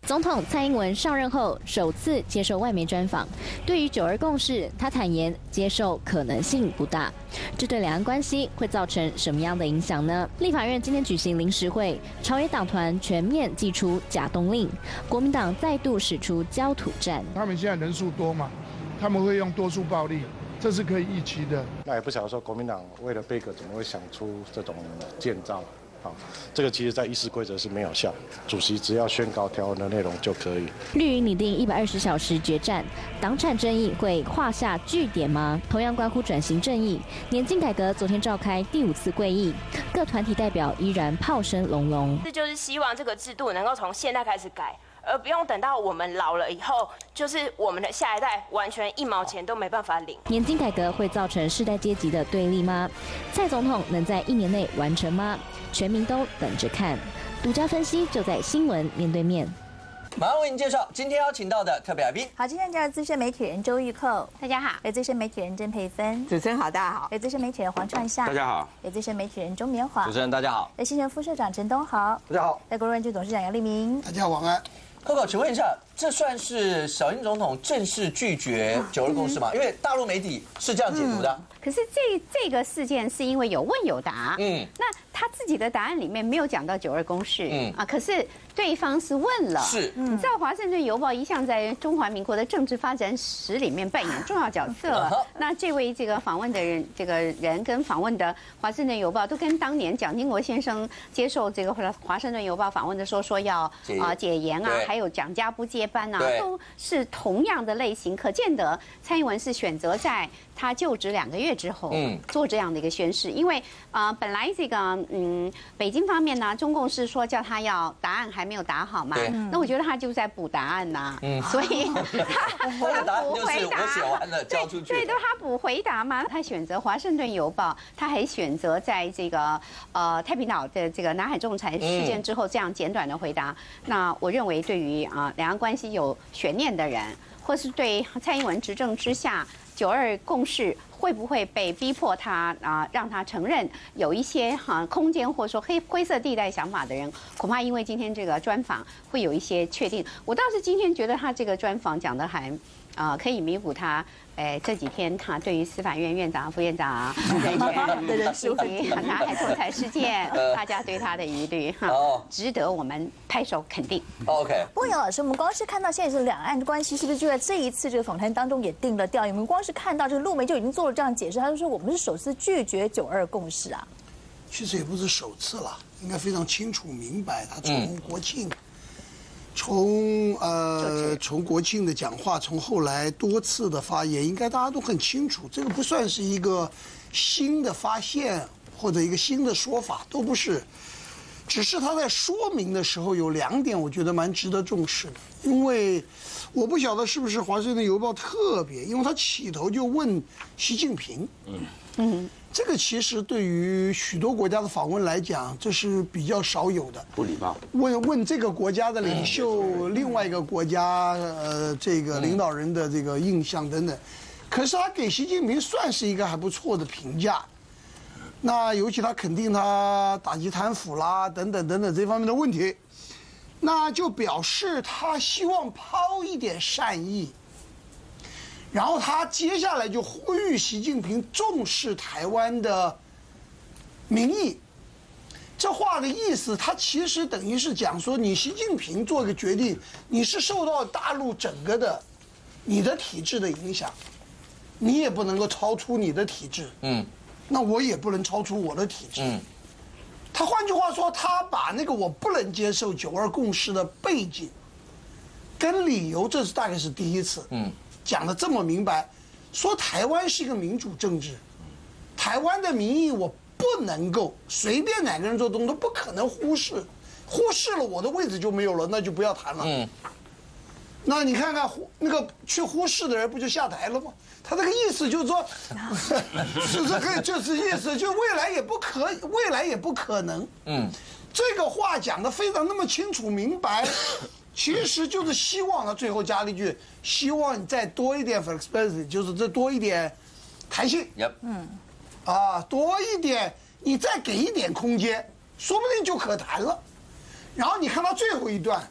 总统蔡英文上任后首次接受外媒专访，对于9·2共识，他坦言接受可能性不大。这对两岸关系会造成什么样的影响呢？立法院今天举行临时会，朝野党团全面祭出假动令，国民党再度使出焦土战。 他们现在人数多嘛，他们会用多数暴力，这是可以预期的。 那也不晓得说国民党为了贝壳怎么会想出这种剑招。 好，这个其实在议事规则是没有效，主席只要宣告条文的内容就可以。 绿营拟定120小时决战，党产争议会画下句点吗？同样关乎转型正义，年金改革昨天召开第5次会议，各团体代表依然炮声隆隆。 这就是希望这个制度能够从现在开始改。 而不用等到我们老了以后，就是我们的下一代完全1毛钱都没办法领。 年金改革会造成世代阶级的对立吗？蔡总统能在1年内完成吗？全民都等着看。独家分析就在新闻面对面。 马上为您介绍今天邀请到的特别来宾。 好，今天介绍资深媒体人周玉蔻， 大家好； 有资深媒体人曾佩芬， 主持人好，大家好； 有资深媒体人黄创夏， 大家好； 有资深媒体人钟棉华， 主持人大家好； 有新任副社长陈东豪， 大家好； 在国论局董事长杨立明， 大家晚安。 Coco， 请问一下，这算是小英总统正式拒绝9·2共识吗？因为大陆媒体是这样解读的。 可是这个事件是因为有问有答，那他自己的答案里面没有讲到9·2共识，可是对方是问了， 是， 你知道《华盛顿邮报》一向在中华民国的政治发展史里面扮演重要角色。那这位这个访问的人，这个人跟访问的《华盛顿邮报》都跟当年蒋经国先生接受这个《华盛顿邮报》访问的时候说要解严啊，还有蒋家不接班啊，都是同样的类型。可见得蔡英文是选择在他就职2个月之后，做这样的一个宣示，因为本来这个北京方面呢，中共是说叫他要答案还没有答好嘛，那我觉得他就在补答案呐，所以他补回答， 我写完了交出去， 对，都他补回答嘛，他选择《华盛顿邮报》，他还选择在这个太平岛的这个南海仲裁事件之后这样简短的回答，那我认为对于两岸关系有悬念的人，或是对蔡英文执政之下9·2共识会不会被逼迫他让他承认有一些空间或者说灰色地带想法的人，恐怕因为今天这个专访会有一些确定。我倒是今天觉得他这个专访讲的还可以弥补他这几天他对于司法院院长、副院长的人事问题、南海仲裁事件，大家对他的疑虑值得我们拍手肯定。 OK。 不过杨老师，我们光是看到现在是两岸关系，是不是就在这一次这个访谈当中也定了调？我们光是看到这个陆媒就已经做了这样解释，他就说我们是首次拒绝9·2共识啊。 其实也不是首次了，应该非常清楚明白，他从国庆。从国庆的讲话，从后来多次的发言，应该大家都很清楚，这个不算是一个新的发现或者一个新的说法，都不是，只是他在说明的时候有2点，我觉得蛮值得重视的。因为我不晓得是不是《华盛顿邮报》特别，因为他起头就问习近平，这个其实对于许多国家的访问来讲，这是比较少有的， 不礼貌。 问这个国家的领袖，另外一个国家这个领导人的这个印象等等，可是他给习近平算是一个还不错的评价。那尤其他肯定他打击贪腐啦等等等等这方面的问题，那就表示他希望抛一点善意。然后他接下来就呼吁习近平重视台湾的民意。这话的意思，他其实等于是讲说，你习近平做个决定，你是受到大陆整个的你的体制的影响，你也不能够超出你的体制，那我也不能超出我的体制，他换句话说，他把那个我不能接受9·2共识的背景跟理由，这是大概是第一次，讲得这么明白，说台湾是一个民主政治，台湾的民意我不能够随便哪个人做东都不可能忽视，忽视了我的位置就没有了，那就不要谈了。那你看看那个去忽视的人不就下台了吗？他这个意思就是说，是这个就是意思，就未来也不可能。这个话讲得非常那么清楚明白。其实就是希望他最后加了一句，希望你再多一点 flexibility， 就是这多一点弹性，多一点，你再给一点空间，说不定就可谈了。然后你看到最后一段，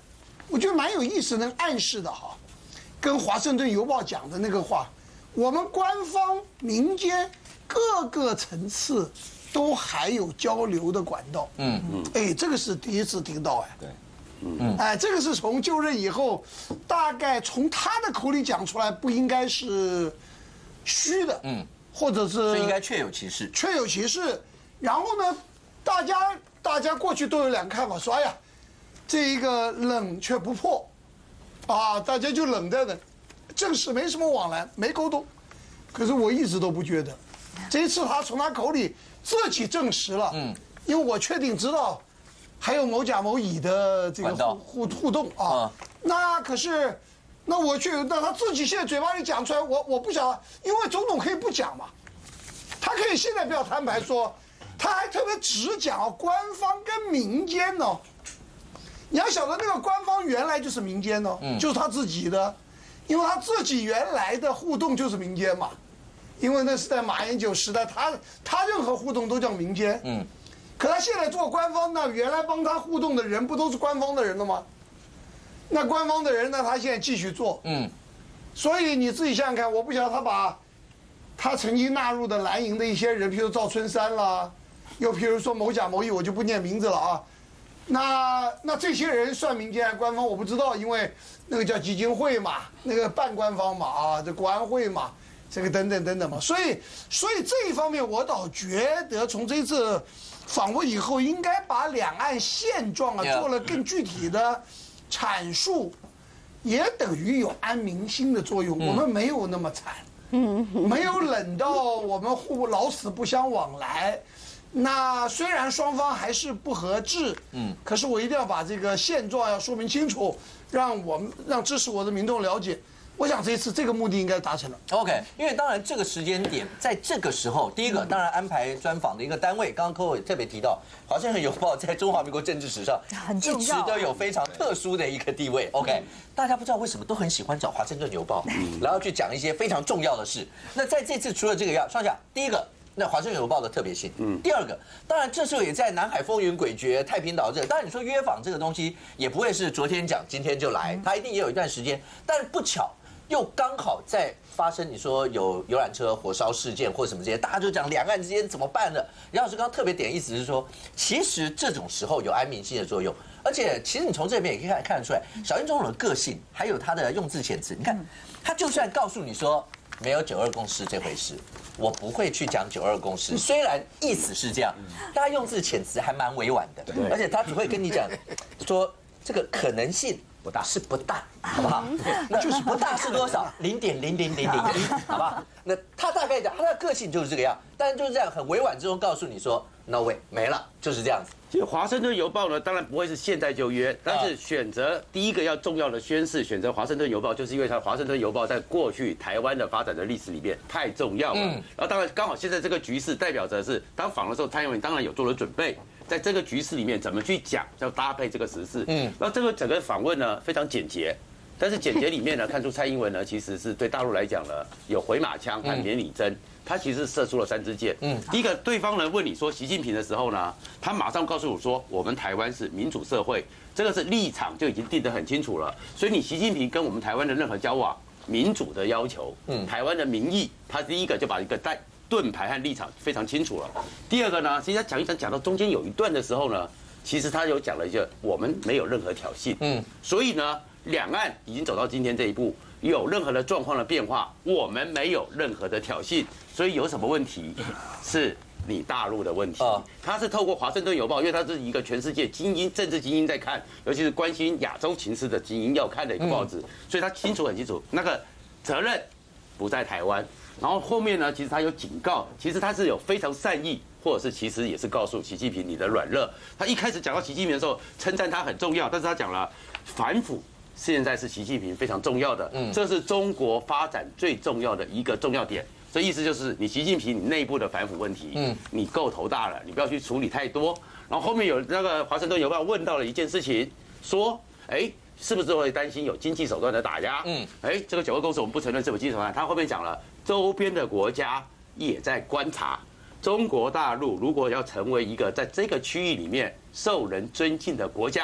我觉得蛮有意思，能暗示的哈，跟《华盛顿邮报》讲的那个话，我们官方、民间各个层次都还有交流的管道。哎，这个是第一次听到哎。对。哎，这个是从就任以后，大概从他的口里讲出来，不应该是虚的，或者是应该确有其事， 确有其事。然后呢，大家过去都有两个看法，说哎呀，这一个冷却不破，啊，大家就冷在那，正式没什么往来，没沟通。可是我一直都不觉得，这一次他从他口里自己证实了，因为我确定知道。还有某甲某乙的这个互动啊，那可是，那他自己现在嘴巴里讲出来，我不晓得，因为总统可以不讲嘛，他可以现在不要摊牌说，他还特别只讲官方跟民间哦，你要晓得那个官方原来就是民间哦，就是他自己的，因为他自己原来的互动就是民间嘛，因为那是在马英九时代，他任何互动都叫民间，可他现在做官方，那原来帮他互动的人不都是官方的人了吗？那官方的人呢，他现在继续做，所以你自己想想看，我不晓得他把他曾经纳入的蓝营的一些人，譬如赵春山啦，又譬如说某甲某乙，我就不念名字了啊。那这些人算民间还是官方，我不知道，因为那个叫基金会嘛，那个半官方嘛啊，这国安会嘛，这个等等嘛，所以这一方面我倒觉得从这次访问以后，应该把两岸现状做了更具体的阐述，也等于有安民心的作用。我们没有那么惨，没有冷到我们老死不相往来。那虽然双方还是不合致，可是我一定要把这个现状要说明清楚，让支持我的民众了解。我想这一次这个目的应该达成了。 OK， 因为当然这个时间点，在这个时候，第一个当然安排专访的一个单位，刚刚柯伟特别提到，《华盛顿邮报》在中华民国政治史上一直都有非常特殊的一个地位。OK， 大家不知道为什么都很喜欢找《华盛顿邮报》，然后去讲一些非常重要的事。那在这次除了这个要上下，第一个。那《华盛顿邮报》的特别性，第二个，当然这时候也在南海风云诡谲、太平岛这，当然你说约访这个东西也不会是昨天讲今天就来，它一定也有一段时间，但是不巧又刚好在发生你说有游览车火烧事件或什么这些，大家就讲两岸之间怎么办呢？杨老师刚刚特别点意思是说，其实这种时候有安民心的作用，而且其实你从这边也可以看得出来，小英总统的个性还有他的用字遣词，你看他就算告诉你说。没有9·2共识这回事，我不会去讲9·2共识。虽然意思是这样，但他用字遣词还蛮委婉的，而且他只会跟你讲说这个可能性不大，是不大，好不好？那就是不大是多少？0.00001，好不好？那他大概讲他的个性就是这个样，但就是这样很委婉之中告诉你说 ，no way， 没了，就是这样子。 其实《华盛顿邮报》呢，当然不会是现在就约，但是选择第一个要重要的宣示，选择《华盛顿邮报》，就是因为它《华盛顿邮报》在过去台湾的发展的历史里面太重要了。然后当然刚好现在这个局势代表着是当访的时候，蔡英文当然有做了准备，在这个局势里面怎么去讲，要搭配这个时事。那这个整个访问呢非常简洁。但是简洁里面呢，看出蔡英文呢，其实是对大陆来讲呢，有回马枪和免礼针，他其实射出了3支箭。第一个，对方人问你说习近平的时候呢，他马上告诉我说，我们台湾是民主社会，这个是立场就已经定得很清楚了。所以你习近平跟我们台湾的任何交往，民主的要求，台湾的民意，他第一个就把一个盾牌和立场非常清楚了。第二个呢，其实他讲到中间有一段的时候呢，其实他有讲了一个我们没有任何挑衅。所以呢。两岸已经走到今天这一步，有任何的状况的变化，我们没有任何的挑衅，所以有什么问题是你大陆的问题。他是透过《华盛顿邮报》，因为他是一个全世界精英、政治精英在看，尤其是关心亚洲情势的精英要看的一个报纸，所以他很清楚，那个责任不在台湾。然后后面呢，其实他有警告，其实他是有非常善意，或者是其实也是告诉习近平你的软弱。他一开始讲到习近平的时候，称赞他很重要，但是他讲了反腐。现在是习近平非常重要的，这是中国发展最重要的一个重要点。所以意思就是，你习近平你内部的反腐问题，你够头大了，你不要去处理太多。然后后面有那个《华盛顿邮报》问到了一件事情，说，是不是会担心有经济手段的打压？这个9·2共识我们不承认是有经济手段。他后面讲了，周边的国家也在观察，中国大陆如果要成为一个在这个区域里面受人尊敬的国家。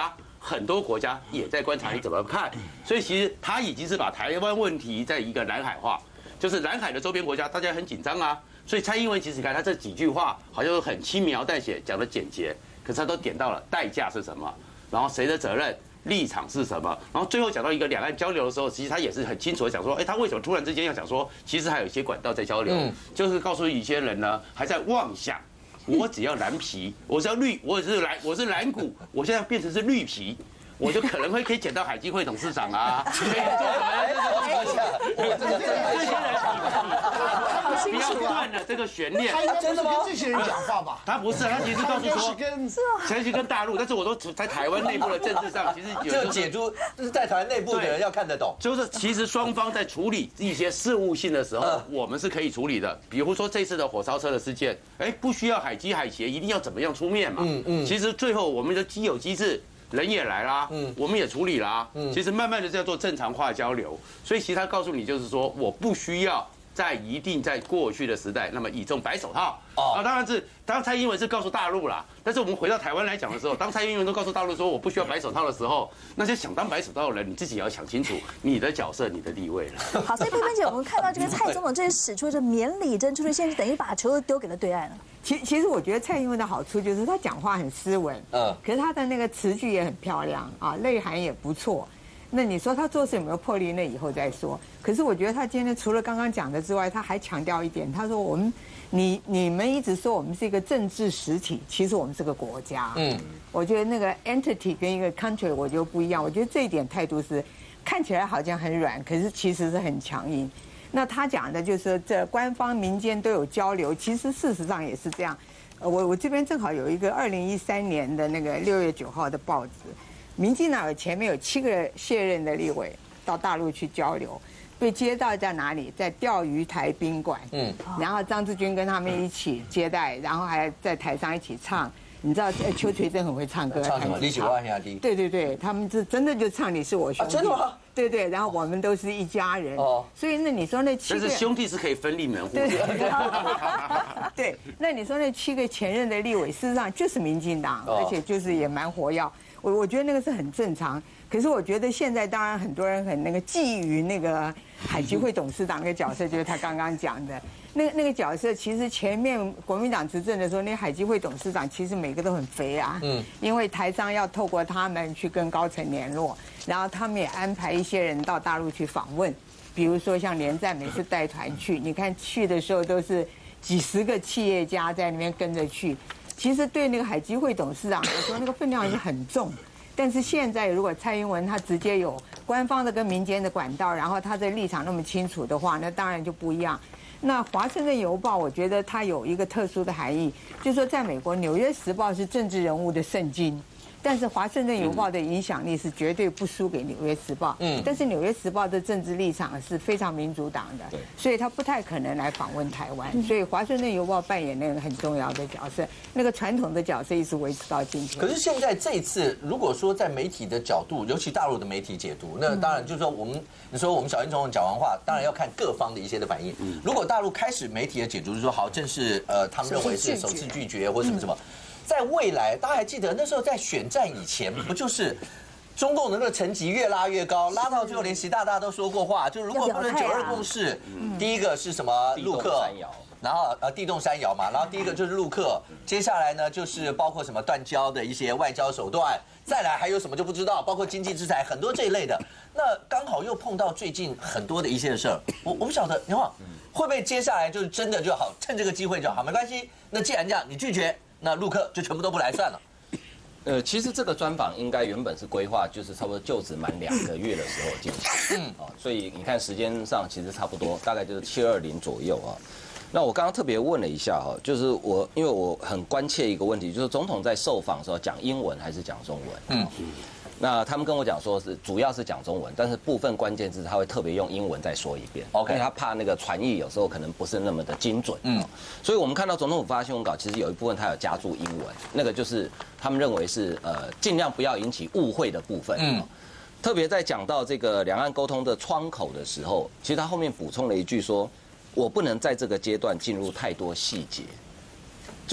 很多国家也在观察你怎么看，所以其实他已经是把台湾问题在一个南海化，就是南海的周边国家大家很紧张啊，所以蔡英文其实你看他这几句话好像很轻描淡写，讲的简洁，可是他都点到了代价是什么，然后谁的责任。立场是什么？然后最后讲到一个两岸交流的时候，其实他也是很清楚的讲说，他为什么突然之间要讲说，其实还有一些管道在交流，就是告诉一些人呢还在妄想，我只要蓝皮，我是要绿，我是蓝股，我现在变成是绿皮。我就可能可以捡到海基会董事长啊，可以做什么？这些人不要断了这个悬念。 他真的跟这些人讲话吧？ 他不是，他其实告诉说，其实跟大陆，但是我都在台湾内部的政治上，其实这个解读是在台湾内部的人要看得懂。 就是其实双方在处理一些事务性的时候，我们是可以处理的。比如说这次的火烧车的事件，不需要海基海协一定要怎么样出面嘛？其实最后我们的既有机制。人也来啦，我们也处理啦，其实慢慢的在做正常化交流，所以其实他告诉你就是说，我不需要一定在过去的时代那么倚重白手套啊，当然蔡英文是告诉大陆啦，但是我们回到台湾来讲的时候，当蔡英文都告诉大陆说我不需要白手套的时候，那些想当白手套的人，你自己也要想清楚你的角色、你的地位了。 好，所以佩芬姐，我们看到这个蔡总统这使出这绵里针出的现在等于把球丢给了对岸了。 其实我觉得蔡英文的好处就是他讲话很斯文，可是他的那个词句也很漂亮啊，内涵也不错。那你说他做事有没有魄力？那以后再说。可是我觉得他今天除了刚刚讲的之外，他还强调一点，他说你们一直说我们是一个政治实体，其实我们是个国家。我觉得那个 entity 跟一个 country 我觉得不一样。我觉得这一点态度是看起来好像很软，可是其实是很强硬。那他讲的就是这官方民间都有交流，其实事实上也是这样。我这边正好有一个2013年的那个6月9号的报纸，民进党前面有7个卸任的立委到大陆去交流，被接待在哪里？在钓鱼台宾馆。然后张志军跟他们一起接待，然后还在台上一起唱。你知道邱垂正很会唱歌， 唱什么？你喜欢兄弟？ 对，他们是真的就唱你是我兄弟。 真的吗？ 对，然后我们都是一家人。所以那你说那7个， 但是兄弟是可以分立门户。 对，那你说那7个前任的立委，事实上就是民进党，而且就是也蛮活跃。我觉得那个是很正常。可是我觉得现在当然很多人很那个觊觎那个海基会董事长那个角色，就是他刚刚讲的那个角色。其实前面国民党执政的时候，那海基会董事长其实每个都很肥啊，因为台商要透过他们去跟高层联络，然后他们也安排一些人到大陆去访问，比如说像连战每次带团去，你看去的时候都是几十个企业家在那边跟着去。其实对那个海基会董事长来说，那个分量是很重。但是现在如果蔡英文他直接有官方的跟民间的管道，然后他的立场那么清楚的话，那当然就不一样。那《华盛顿邮报》我觉得它有一个特殊的含义，就是说在美国《纽约时报》是政治人物的圣经。但是《华盛顿邮报》的影响力是绝对不输给《纽约时报》。但是《纽约时报》的政治立场是非常民主党的，所以他不太可能来访问台湾。所以《华盛顿邮报》扮演那个很重要的角色，那个传统的角色一直维持到今天。 可是现在这一次，如果说在媒体的角度，尤其大陆的媒体解读，那当然就是说你说我们小英总统讲完话，当然要看各方的一些的反应。如果大陆开始媒体的解读就是说，好，正是他们认为是首次拒绝或什么什么。在未来，大家还记得那时候在选战以前，不就是中共的那个层级越拉越高，拉到最后连习大大都说过话，就是如果不能92共识，第一个是什么陆客，然后地动山摇嘛，然后第一个就是陆客，接下来呢就是包括什么断交的一些外交手段，再来还有什么就不知道，包括经济制裁很多这一类的。那刚好又碰到最近很多的一些事儿，我不晓得，你看会不会接下来就是真的就好，趁这个机会就好，没关系。那既然这样，你拒绝。那陆客就全部都不来算了。 其实这个专访应该原本是规划，就是差不多就职满2个月的时候进行。所以你看时间上其实差不多，大概就是720左右啊。那我刚刚特别问了一下哈，就是因为我很关切一个问题，就是总统在受访的时候讲英文还是讲中文？那他们跟我讲说是主要是讲中文，但是部分关键字他会特别用英文再说一遍，因为他怕那个传译有时候可能不是那么的精准。所以我们看到总统府发新闻稿，其实有一部分他有加注英文，那个就是他们认为是尽量不要引起误会的部分。特别在讲到这个两岸沟通的窗口的时候，其实他后面补充了一句说，我不能在这个阶段进入太多细节，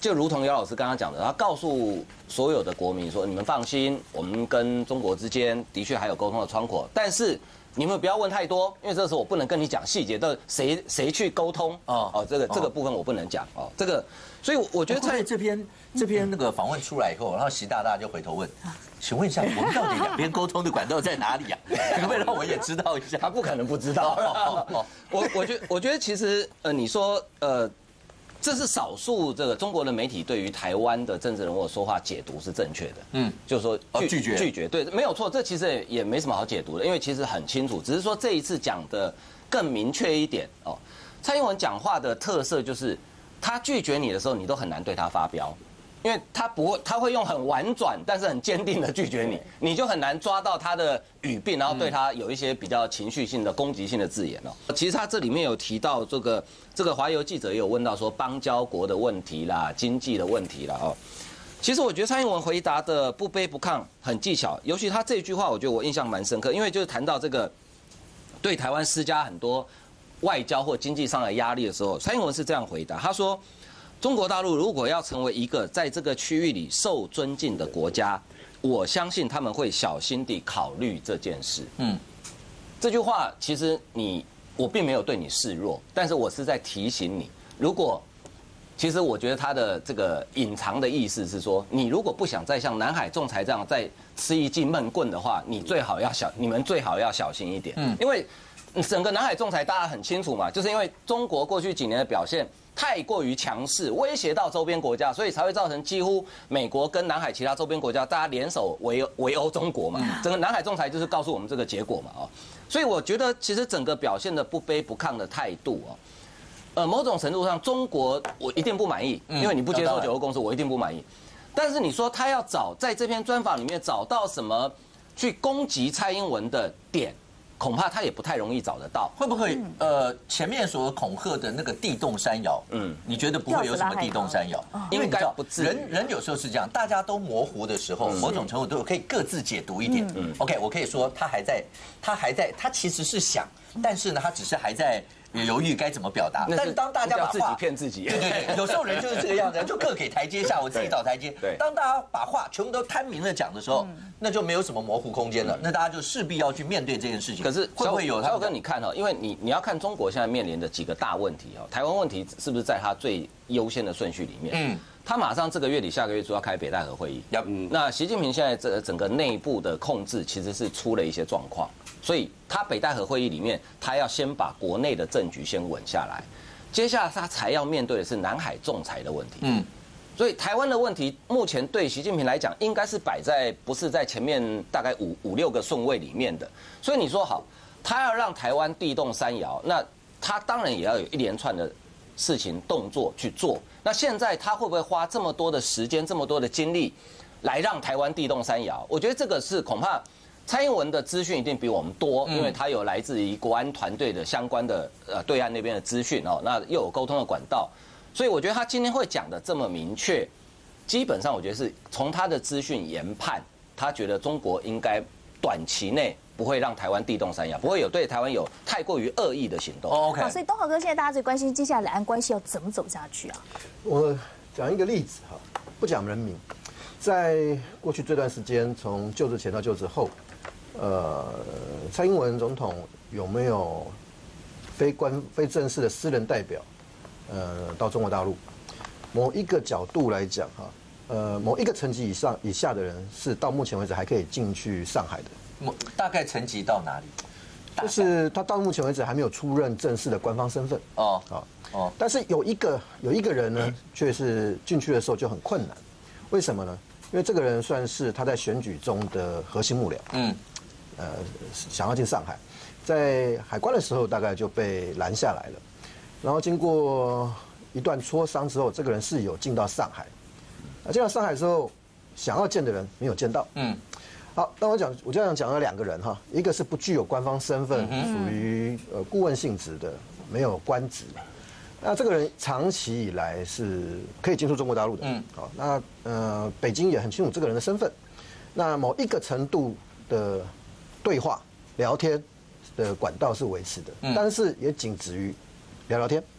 就如同姚老师刚刚讲的，他告诉所有的国民说：“你们放心，我们跟中国之间的确还有沟通的窗口，但是你们不要问太多，因为这时候我不能跟你讲细节的谁去沟通这个部分我不能讲哦。这个，所以我觉得在这篇那个访问出来以后，然后习大大就回头问。请问一下，我们到底两边沟通的管道在哪里啊？可不可以让我也知道一下？ 他不可能不知道。我觉得其实你说这是少数这个中国的媒体对于台湾的政治人物的说话解读是正确的。就是说拒绝，对，没有错，这其实也没什么好解读的，因为其实很清楚，只是说这一次讲的更明确一点哦。蔡英文讲话的特色就是他拒绝你的时候，你都很难对他发飙。因为他会用很婉转但是很坚定的拒绝你，你就很难抓到他的语病，然后对他有一些比较情绪性的攻击性的字眼哦。其实他这里面有提到这个华邮记者也有问到说邦交国的问题啦、经济的问题啦哦。其实我觉得蔡英文回答的不卑不亢，很技巧，尤其他这句话，我觉得我印象蛮深刻，因为就是谈到这个对台湾施加很多外交或经济上的压力的时候，蔡英文是这样回答，他说。中国大陆如果要成为一个在这个区域里受尊敬的国家，我相信他们会小心地考虑这件事。这句话其实我并没有对你示弱，但是我是在提醒你，其实我觉得他的这个隐藏的意思是说，你如果不想再像南海仲裁这样再吃一记闷棍的话，你们最好要小心一点。因为整个南海仲裁大家很清楚嘛，就是因为中国过去几年的表现。太过于强势，威胁到周边国家，所以才会造成几乎美国跟南海其他周边国家大家联手围殴中国嘛。整个南海仲裁就是告诉我们这个结果嘛所以我觉得其实整个表现的不卑不亢的态度某种程度上中国我一定不满意，因为你不接受九二共识，我一定不满意。但是你说他要在这篇专访里面找到什么去攻击蔡英文的点？恐怕他也不太容易找得到， 会不会前面所恐吓的那个地动山摇，你觉得不会有什么地动山摇？因为你知道人有时候是这样，大家都模糊的时候，某种程度都可以各自解读一点。OK， 我可以说他其实是想，但是呢，他只是还在犹豫该怎么表达。但是当大家把自己骗自己， 对，有时候人就是这个样子，就各给台阶下，我自己找台阶。当大家把话全部都摊明了讲的时候，那就没有什么模糊空间了。那大家就势必要去面对这件事情。 可是会不会有？ 小哥，你看因为你要看中国现在面临的几个大问题台湾问题是不是在他最优先的顺序里面？他马上这个月底、下个月就要开北戴河会议。那习近平现在整个内部的控制其实是出了一些状况，所以他北戴河会议里面，他要先把国内的政局先稳下来，接下来他才要面对的是南海仲裁的问题。所以台湾的问题目前对习近平来讲，应该是不是在前面大概五六个顺位里面的。所以你说好，他要让台湾地动山摇，那他当然也要有一连串的事情动作去做。那现在他会不会花这么多的时间、这么多的精力来让台湾地动山摇？我觉得这个是恐怕蔡英文的资讯一定比我们多，因为他有来自于国安团队的相关的对岸那边的资讯那又有沟通的管道，所以我觉得他今天会讲的这么明确，基本上我觉得是从他的资讯研判，他觉得中国应该短期内不会让台湾地动山摇，不会有对台湾有太过于恶意的行动。 OK， 好，所以东豪哥现在大家最关心接下来两岸关系要怎么走下去啊？ 我讲一个例子不讲人名，在过去这段时间，从就职前到就职后，蔡英文总统有没有非正式的私人代表到中国大陆？某一个角度来讲某一个层级以下的人是到目前为止还可以进去上海的。 大概层级到哪里？ 就是他到目前为止还没有出任正式的官方身份但是有一个人呢，却是进去的时候就很困难。为什么呢？因为这个人算是他在选举中的核心幕僚。想要进上海，在海关的时候大概就被拦下来了。然后经过一段磋商之后，这个人是有进到上海。进到上海之后，想要见的人没有见到。好，那我这样讲了两个人一个是不具有官方身份，属于顾问性质的，没有官职。那这个人长期以来是可以进出中国大陆的。好，那北京也很清楚这个人的身份。那某一个程度的对话聊天的管道是维持的，但是也仅止于聊天。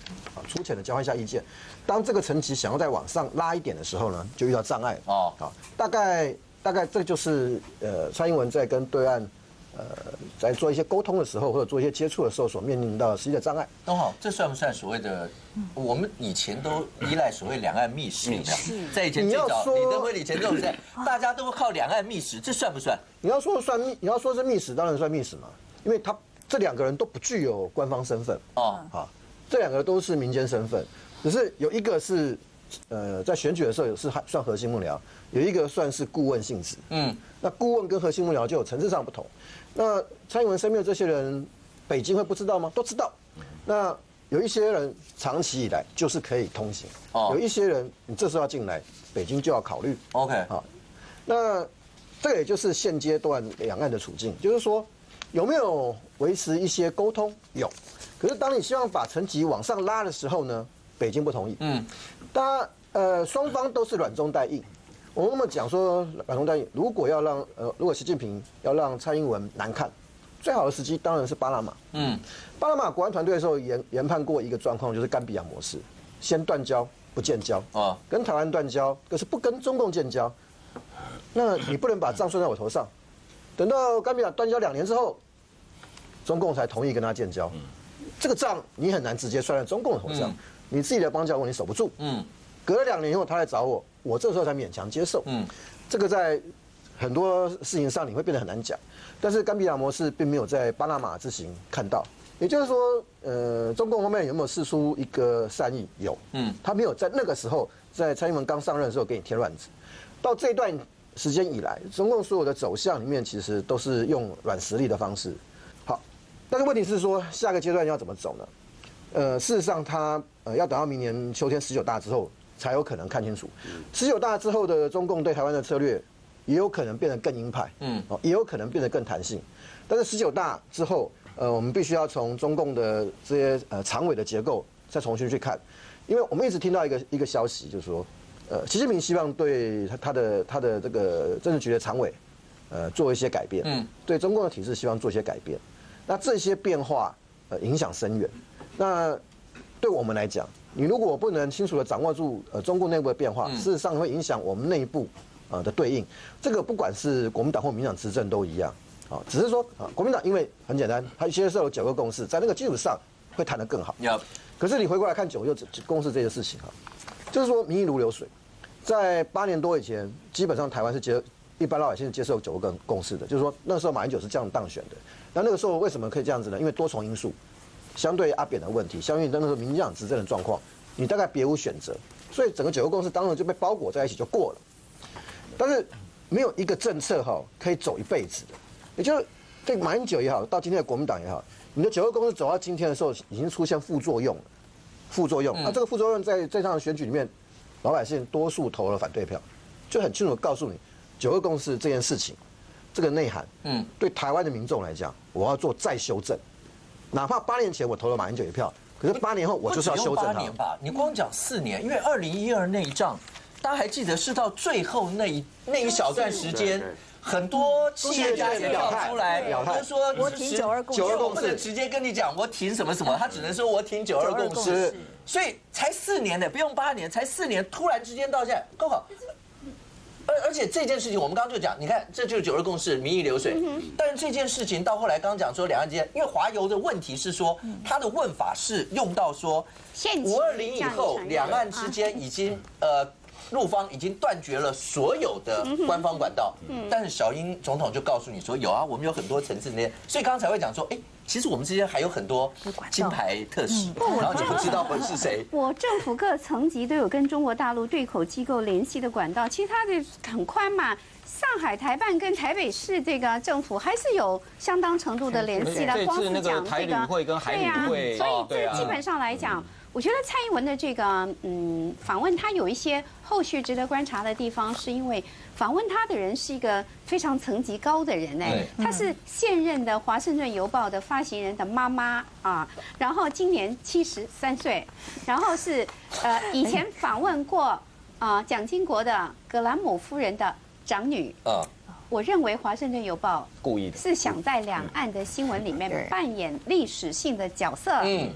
粗浅的交换一下意见。当这个层级想要再往上拉一点的时候呢，就遇到障碍哦。好，大概这就是蔡英文在跟对岸在做一些沟通的时候，或者做一些接触的时候所面临到实际的障碍。 东豪，这算不算所谓的？我们以前都依赖所谓两岸密使，在以前最早李登辉、李前总在，大家都靠两岸密使，这算不算？ 你要说是密使，当然算密使嘛，因为这2个人都不具有官方身份哦。好，这2个都是民间身份，只是有一个是在选举的时候是算核心幕僚，有一个算是顾问性质。那顾问跟核心幕僚就有层次上不同。那蔡英文身边的这些人，北京会不知道吗？都知道。那有一些人长期以来就是可以通行，有一些人你这时候要进来，北京就要考虑。 OK， 好，那这个也就是现阶段两岸的处境，就是说有没有维持一些沟通？有，可是当你希望把层级往上拉的时候呢，北京不同意。当然双方都是软中带硬。我们那么讲说软中带硬，如果习近平要让蔡英文难看，最好的时机当然是巴拿马。巴拿马国安团队的时候研判过一个状况，就是甘比亚模式，先断交不建交啊，跟台湾断交，可是不跟中共建交。那你不能把账算在我头上，等到甘比亚断交2年之后，中共才同意跟他建交。这个账你很难直接算在中共的头上，你自己的邦交国你守不住。隔了2年以后他来找我，我这时候才勉强接受。这个在很多事情上你会变得很难讲。但是甘比亚模式并没有在巴拿马之行看到，也就是说，中共方面有没有释出一个善意？有，他没有在那个时候，在蔡英文刚上任的时候给你添乱子。到这段时间以来，中共所有的走向里面其实都是用软实力的方式。好，但是问题是说下个阶段要怎么走呢？事实上他要等到明年秋天19大之后才有可能看清楚。19大之后的中共对台湾的策略，也有可能变得更鹰派，也有可能变得更弹性。但是19大之后，我们必须要从中共的这些常委的结构再重新去看，因为我们一直听到一个消息，就是说，习近平希望对他的这个政治局的常委，做一些改变，对中共的体制希望做一些改变。那这些变化，影响深远。那对我们来讲，你如果不能清楚地掌握住中共内部的变化，事实上会影响我们内部的对应。这个不管是国民党或民进党执政都一样。只是说国民党因为很简单，他接受了9个共识，在那个基础上会谈得更好。可是你回过来看9个共识这件事情就是说民意如流水，在8年多以前，基本上台湾是一般老百姓是接受9个共识的，就是说那时候马英九是这样当选的。那个时候为什么可以这样子呢？因为多重因素，相对阿扁的问题，相对那时候民进党执政的状况，你大概别无选择，所以整个9个共识当然就被包裹在一起就过了。但是没有一个政策可以走一辈子的。也就是对马英九也好，到今天的国民党也好，你的9个共识走到今天的时候，已经出现副作用了。那这个副作用在这场选举里面，老百姓多数投了反对票，就很清楚地告诉你，9个共识这件事情，这个内涵，对台湾的民众来讲，我要做再修正。哪怕8年前我投了马英九一票，可是8年后我就是要修正它。 8年吧，你光讲4年，因为2012那一仗，大家还记得是到最后那一小段时间。很多企业家也跳出来，他说我挺9二共识， 不能直接跟你讲我挺什么什么，他只能说我挺9二共识。所以才4年呢，不用8年，才4年，突然之间到现在高考，而且这件事情我们刚刚就讲，你看这就是9二共识，民意流水。但是这件事情到后来刚刚讲说两岸之间，因为华邮的问题是说，他的问法是用到说520以后两岸之间已经陆方已经断绝了所有的官方管道，但是小英总统就告诉你说有啊，我们有很多层次那些，所以刚才会讲说，其实我们之间还有很多金牌特使，然后就不知道会是谁。 我政府各层级都有跟中国大陆对口机构联系的管道，其实它的很宽嘛。上海台办跟台北市这个政府还是有相当程度的联系的，光是讲台旅会跟海旅会， 所以这基本上来讲。我觉得蔡英文的这个访问，他有一些后续值得观察的地方，是因为访问他的人是一个非常层级高的人他是现任的《华盛顿邮报》的发行人的妈妈啊，然后今年73岁，然后是以前访问过蒋经国的葛兰姆夫人的长女我认为《华盛顿邮报》故意的是想在两岸的新闻里面扮演历史性的角色。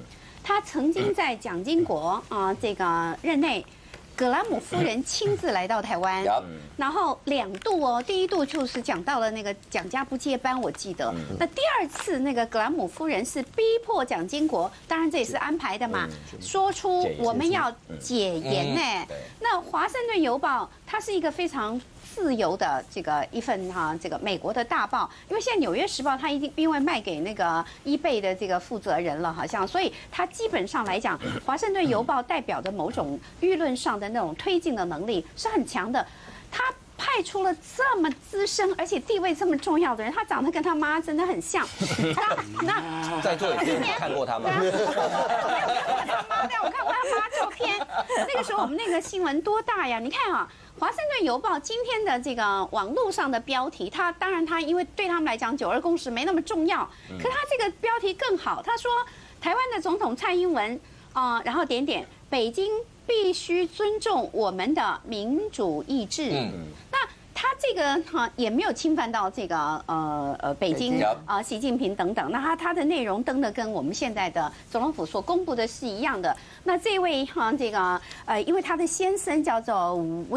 他曾经在蒋经国这个任内。葛兰姆夫人亲自来到台湾，然后2度哦，第1度就是讲到了那个蒋家不接班，我记得。那第2次那个葛兰姆夫人是逼迫蒋经国，当然这也是安排的嘛，说出我们要解严呢。那《华盛顿邮报》它是一个非常自由的这个一份这个美国的大报，因为现在《纽约时报》它已经因为卖给那个eBay的这个负责人了，好像，所以它基本上来讲，《华盛顿邮报》代表的某种舆论上的那种推进的能力是很强的。他派出了这么资深而且地位这么重要的人，他长得跟他妈真的很像。 那在座有没有看过他吗？ 我没有看过他妈，但我看过他妈照片。那个时候我们那个新闻多大呀？你看啊。《华盛顿邮报》今天的这个网络上的标题，当然因为对他们来讲9·2共识没那么重要，可他这个标题更好。他说台湾的总统蔡英文然后北京必须尊重我们的民主意志。那他这个也没有侵犯到这个北京习近平等等。那他的内容登的跟我们现在的总统府所公布的是一样的。那这位这个因为他的先生叫做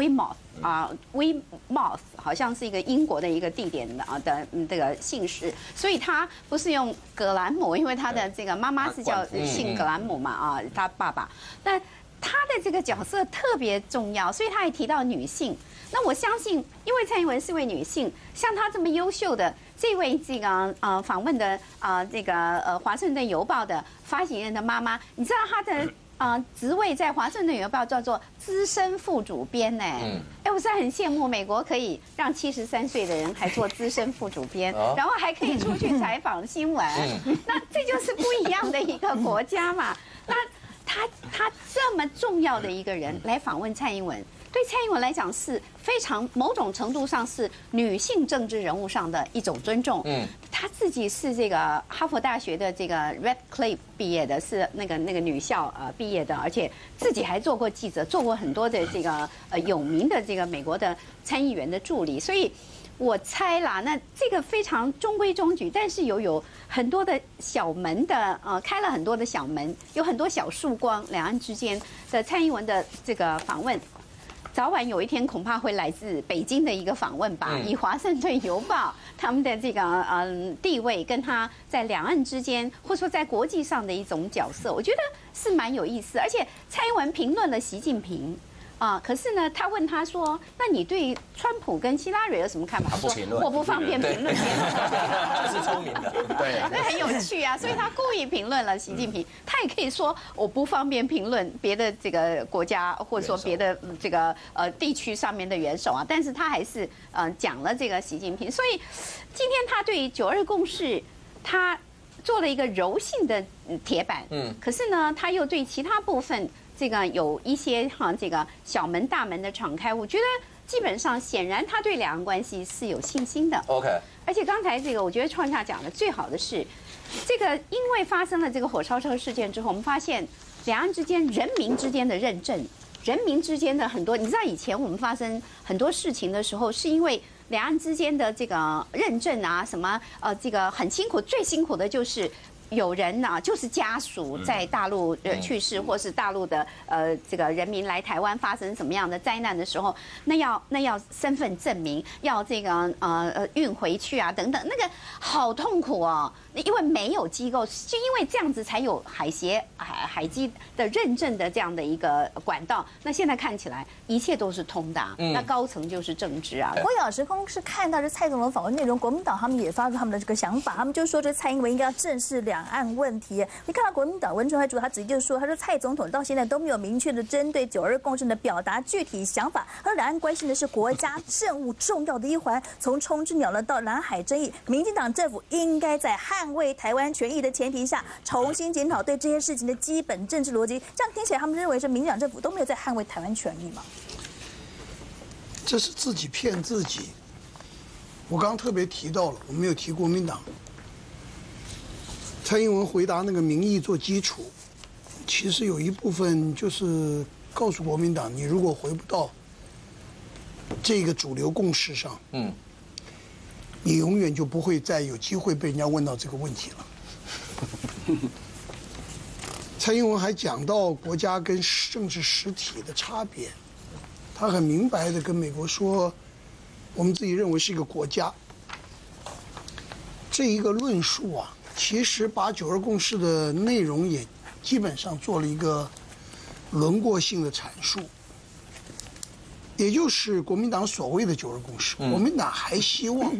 Weymouth 好像是一个英国的一个地点的这个姓氏，所以他不是用葛兰姆，因为他的这个妈妈是叫姓葛兰姆嘛他爸爸。那他的这个角色特别重要，所以他还提到女性。那我相信，因为蔡英文是位女性，像她这么优秀的这位这个访问的这个华盛顿邮报的发行人的妈妈，你知道她的职位在华盛顿邮报叫做资深副主编呢。我是很羡慕美国可以让73岁的人还做资深副主编，然后还可以出去采访新闻。那这就是不一样的一个国家嘛。那他这么重要的一个人来访问蔡英文。对蔡英文来讲是非常某种程度上是女性政治人物上的一种尊重。她自己是这个哈佛大学的这个 Radcliffe 毕业的，是那个女校毕业的，而且自己还做过记者，做过很多的这个有名的这个美国的参议员的助理，所以。我猜啦，那这个非常中规中矩，但是有很多的小门的开了很多的小门，有很多小曙光，两岸之间的蔡英文的这个访问，早晚有一天恐怕会来自北京的一个访问吧。以华盛顿邮报他们的这个地位，跟他在两岸之间，或者说在国际上的一种角色，我觉得是蛮有意思。而且蔡英文评论了习近平。可是呢，他问他说：“那你对川普跟希拉蕊有什么看法？”他说：“我不方便评论。” 这是聪明的，对， 那很有趣啊。所以他故意评论了习近平，他也可以说我不方便评论别的这个国家，或者说别的这个地区上面的元首啊。但是他还是讲了这个习近平。所以今天他对于9·2共识，他做了一个柔性的铁板。可是呢，他又对其他部分。这个有一些这个小门大门的敞开，我觉得基本上显然他对两岸关系是有信心的。 OK， 而且刚才这个我觉得创夏讲的最好的是，这个因为发生了这个火烧车事件之后，我们发现两岸之间人民之间的认证，人民之间的很多，你知道以前我们发生很多事情的时候，是因为两岸之间的这个认证啊，什么这个很辛苦，最辛苦的就是。有人呢，就是家属在大陆去世，或是大陆的这个人民来台湾发生什么样的灾难的时候，那要身份证明，要这个运回去啊等等，那个好痛苦哦。因为没有机构，就因为这样子才有海基的认证的这样的一个管道。那现在看起来一切都是通的，那高层就是政治啊。 我有时空是看到这蔡总统访问内容，国民党他们也发出他们的这个想法，他们就说这蔡英文应该要正视两岸问题。你看到国民党文传会主他直接就说，他说蔡总统到现在都没有明确的针对9·2共识的表达具体想法。他说两岸关系呢是国家政务重要的一环，从冲之鸟呢到南海争议，民进党政府应该在捍卫台湾权益的前提下，重新检讨对这些事情的基本政治逻辑。这样听起来，他们认为是民进党政府都没有在捍卫台湾权益吗？ 这是自己骗自己。我刚刚特别提到了，我没有提国民党。蔡英文回答那个民意做基础，其实有一部分就是告诉国民党，你如果回不到这个主流共识上，你永远就不会再有机会被人家问到这个问题了。 蔡英文还讲到国家跟政治实体的差别，他很明白的跟美国说，我们自己认为是一个国家。这一个论述啊，其实把九二共识的内容也基本上做了一个轮廓性的阐述，也就是国民党所谓的九二共识。国民党还希望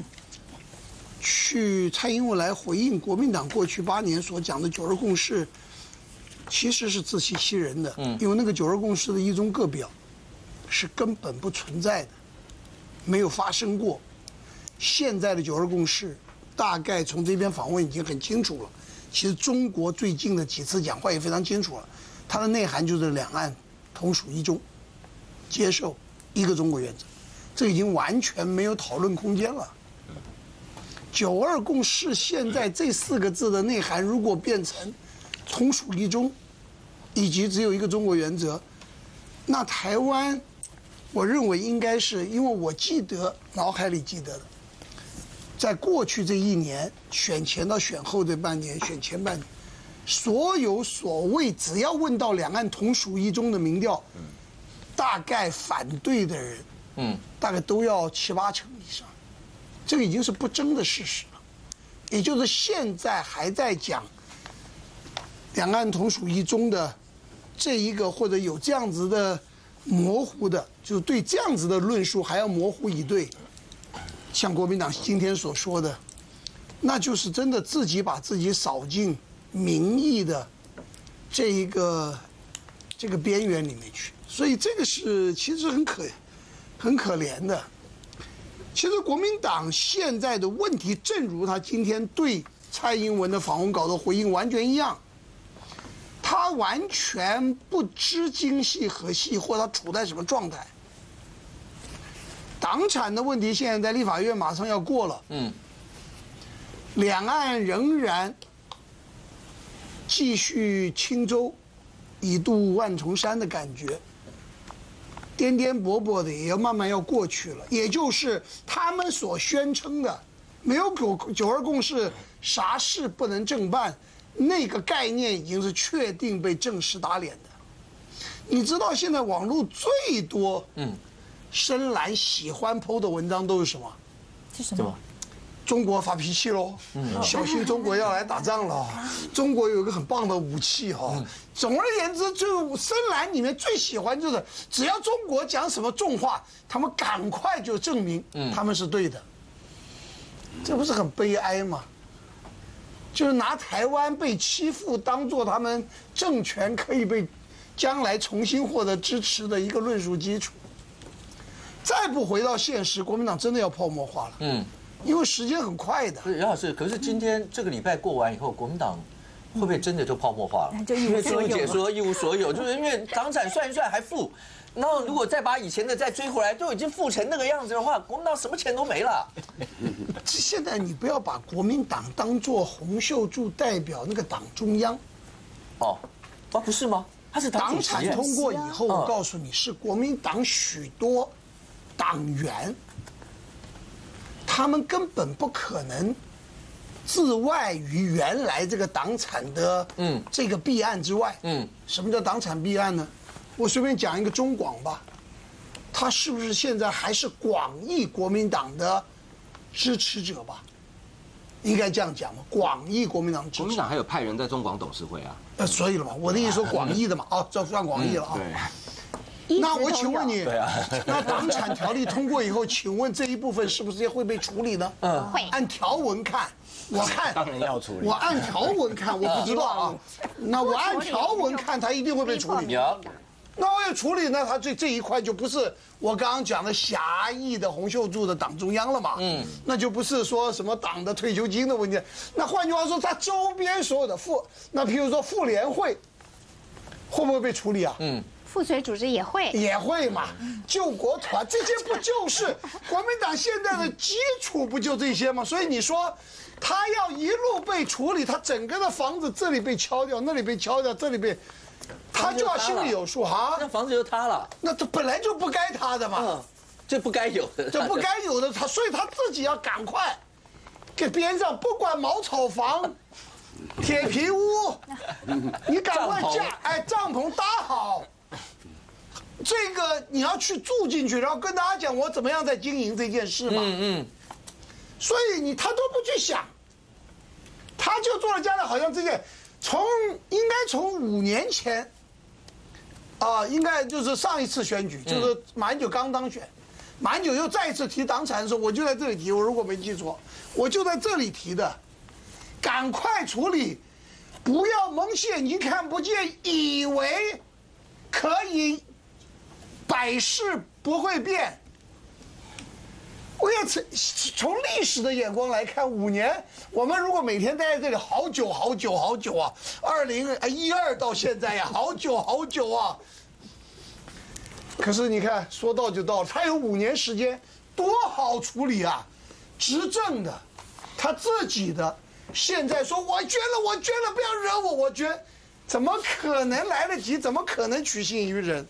去蔡英文来回应国民党过去8年所讲的九二共识，其实是自欺欺人的。因为那个九二共识的一中各表是根本不存在的，没有发生过。现在的九二共识，大概从这边访问已经很清楚了。其实中国最近的几次讲话也非常清楚了，它的内涵就是两岸同属一中，接受一个中国原则，这已经完全没有讨论空间了。九二共识现在这4个字的内涵，如果变成同属一中，以及只有一个中国原则，那台湾，我认为应该是，因为我脑海里记得的。在过去这1年，选前到选后这半年，选前半年，所有所谓只要问到两岸同属一中的民调，大概反对的人，大概都要7、8成以上，这个已经是不争的事实了。也就是现在还在讲两岸同属一中的这一个，或者有这样子的模糊的，就是对这样子的论述还要模糊以对。像国民党今天所说的，那就是真的自己把自己扫进民意的这个边缘里面去，所以这个是其实很可怜的。其实国民党现在的问题，正如他今天对蔡英文的访问稿的回应完全一样，他完全不知今夕何夕，或他处在什么状态。党产的问题现在在立法院马上要过了，两岸仍然继续轻舟已渡万重山的感觉，颠颠簸簸的也要慢慢要过去了。也就是他们所宣称的没有九二共识，啥事不能正办，那个概念已经是确定被正式打脸的。你知道现在网络最多深蓝喜欢 PO 的文章都是什么？ 是什么？ 中国发脾气喽，小心中国要来打仗了。中国有一个很棒的武器哈。总而言之，就深蓝里面最喜欢就是，只要中国讲什么重话，他们赶快就证明他们是对的。这不是很悲哀吗？就是拿台湾被欺负当做他们政权可以被将来重新获得支持的一个论述基础。再不回到现实，国民党真的要泡沫化了。因为时间很快的。 杨老师，可是今天这个礼拜过完以后，国民党会不会真的就泡沫化了？因为朱姐说一无所有，就是因为党产算一算还负，然后如果再把以前的再追回来，都已经负成那个样子的话，国民党什么钱都没了。 现在你不要把国民党当作洪秀柱代表那个党中央。 不是吗？他是党产通过以后，我告诉你是国民党许多党员。他们根本不可能自外于原来这个党产的这个弊案之外。什么叫党产弊案呢？我随便讲一个中广吧，他是不是现在还是广义国民党的支持者吧？应该这样讲嘛，广义国民党支持。 国民党还有派人在中广董事会啊。 所以了嘛，我的意思说广义的嘛，这算广义了啊。那我请问你，那党产条例通过以后，请问这一部分是不是也会被处理呢？ 会。 按条文看，我看当然要处理。 我按条文看，我不知道啊。那我按条文看，它一定会被处理。那我要处理，那它这一块就不是我刚刚讲的狭义的洪秀柱的党中央了嘛？那就不是说什么党的退休金的问题。那换句话说，它周边所有的那譬如说妇联会，会不会被处理啊？ 附随组织也会嘛，救国团这些不就是国民党现在的基础不就这些吗？所以你说他要一路被处理，他整个的房子这里被敲掉，那里被敲掉，这里被，他就要心里有数哈。 那房子就塌了， 那这本来就不该塌的嘛， 这不该有的， 这不该有的，所以他自己要赶快给边上，不管茅草房。 铁皮屋，你赶快架，哎，帐篷搭好。这个你要去住进去，然后跟大家讲我怎么样在经营这件事嘛。所以他都不去想，他就做了家长，好像这件应该从5年前，应该就是上一次选举，就是马英九刚当选，马英九又再一次提党产的时候，我就在这里提，我如果没记错，我就在这里提的，赶快处理，不要蒙起眼睛看不见，以为可以百事不会变。我要从历史的眼光来看，5年，我们如果每天待在这里好久啊，2012到现在呀，好久啊。可是你看，说到就到了，他有5年时间，多好处理啊！执政的，他自己的，现在说我捐了，不要惹我，我捐，怎么可能来得及？怎么可能取信于人？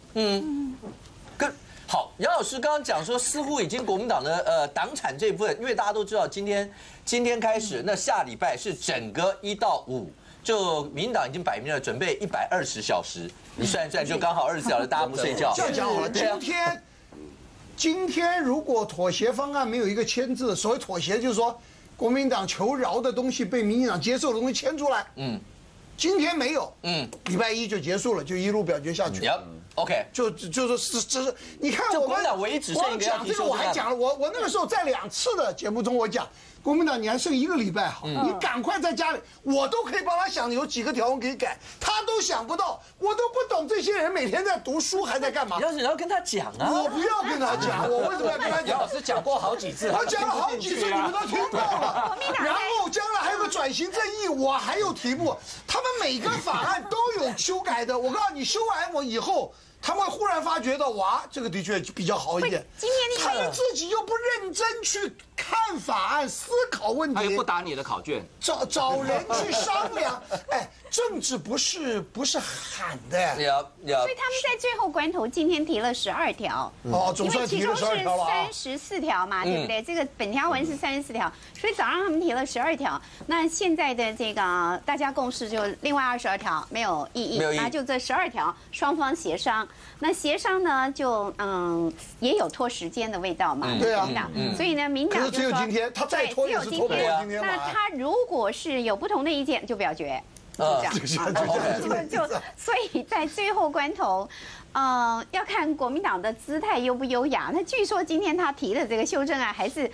好，杨老师刚刚讲说，似乎已经国民党的党产这部分，因为大家都知道今天开始，那下礼拜是整个1到5，就民进党已经摆明了准备120小时，你算一算就刚好20小时，大家不睡觉。 这样讲好了，今天如果妥协方案没有一个签字，所谓妥协就是说国民党求饶的东西被民进党接受的东西签出来。今天没有，礼拜1就结束了，就一路表决下去。 OK， 就是你看我们党唯一只剩一个讲这个我还讲了，我那个时候在2次的节目中我讲，国民党你还剩1个礼拜好，你赶快在家里，我都可以帮他想有几个条文可以改，他都想不到，我都不懂这些人每天在读书还在干嘛？ 你要跟他讲啊！ 我不要跟他讲，我为什么要跟他讲？ 杨老师讲过好几次， 我讲了好几次，你们都听过了。然后将来还有个转型正义，我还有题目，他们每个法案都有修改的。我告诉你，修完我以后。他们忽然发觉到，哇，这个的确比较好一点。他们自己又不认真去看法案、思考问题， 他又不打你的考卷， 找人去商量。哎，政治不是喊的。 所以他们在最后关头今天提了12条， 总算提了12条了啊 ，34条嘛，对不对？这个本条文是34条，所以早上他们提了12条。那现在的这个大家共识就另外22条没有异议，那就这12条双方协商。那协商呢，就也有拖时间的味道嘛， 对啊， 所以呢，民党就说只有今天，他再拖也是拖不过今天嘛。 那他如果是有不同的意见，就表决，就所以在最后关头，要看国民党的姿态优不优雅。那据说今天他提的这个修正案还是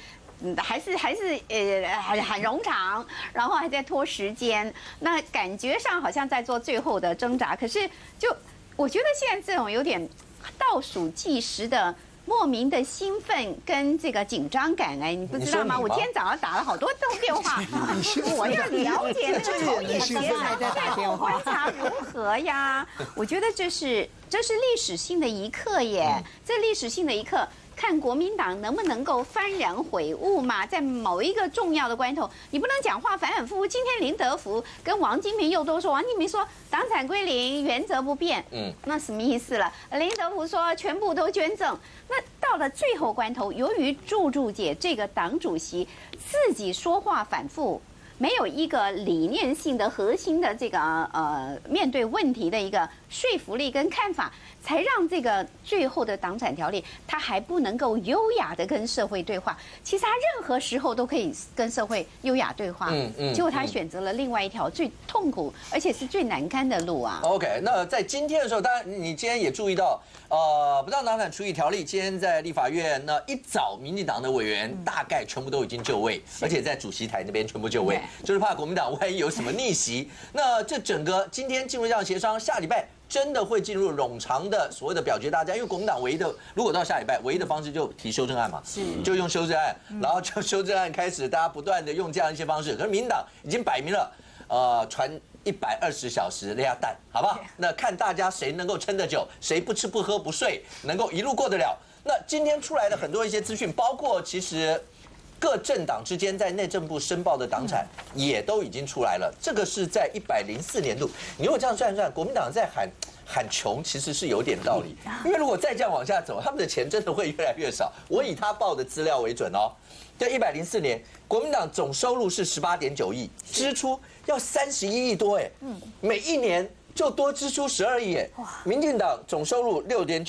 很冗长，然后还在拖时间，那感觉上好像在做最后的挣扎，可是我觉得现在这种有点倒数计时的莫名的兴奋跟这个紧张感，你不知道吗？我今天早上打了好多通电话，我要了解那个朝野协商在观察如何呀？我觉得这是历史性的一刻耶，这历史性的一刻。看国民党能不能够幡然悔悟嘛，在某一个重要的关头，你不能讲话反反复复。今天林德福跟王金平又都说，王金平说党产归零，原则不变，那什么意思了？林德福说全部都捐赠。那到了最后关头，由于祝姐这个党主席自己说话反复，没有一个理念性的核心的这个面对问题的一个说服力跟看法，才让这个最后的党产条例，它还不能够优雅的跟社会对话。其实他任何时候都可以跟社会优雅对话，结果他选择了另外一条最痛苦而且是最难堪的路啊。 OK， 那在今天的时候，当然你今天也注意到，不当党产处理条例今天在立法院，那一早民进党的委员大概全部都已经就位，而且在主席台那边全部就位，就是怕国民党万一有什么逆袭。那这整个今天进入这样协商，下礼拜真的会进入冗长的所谓的表决大家，因为国民党唯一的，如果到下礼拜唯一的方式就提修正案嘛，就用修正案，然后就修正案开始，大家不断的用这样一些方式。可是民进党已经摆明了，传120小时勒下蛋，好不好？那看大家谁能够撑得久，谁不吃不喝不睡，能够一路过得了。那今天出来的很多一些资讯，包括其实各政党之间在内政部申报的党产也都已经出来了。这个是在104年度，你如果这样算一算，国民党在喊穷其实是有点道理，因为如果再这样往下走，他们的钱真的会越来越少。我以他报的资料为准哦。 就104年，国民党总收入是18.9亿，支出要31亿多哎，每一年就多支出12亿哎。民进党总收入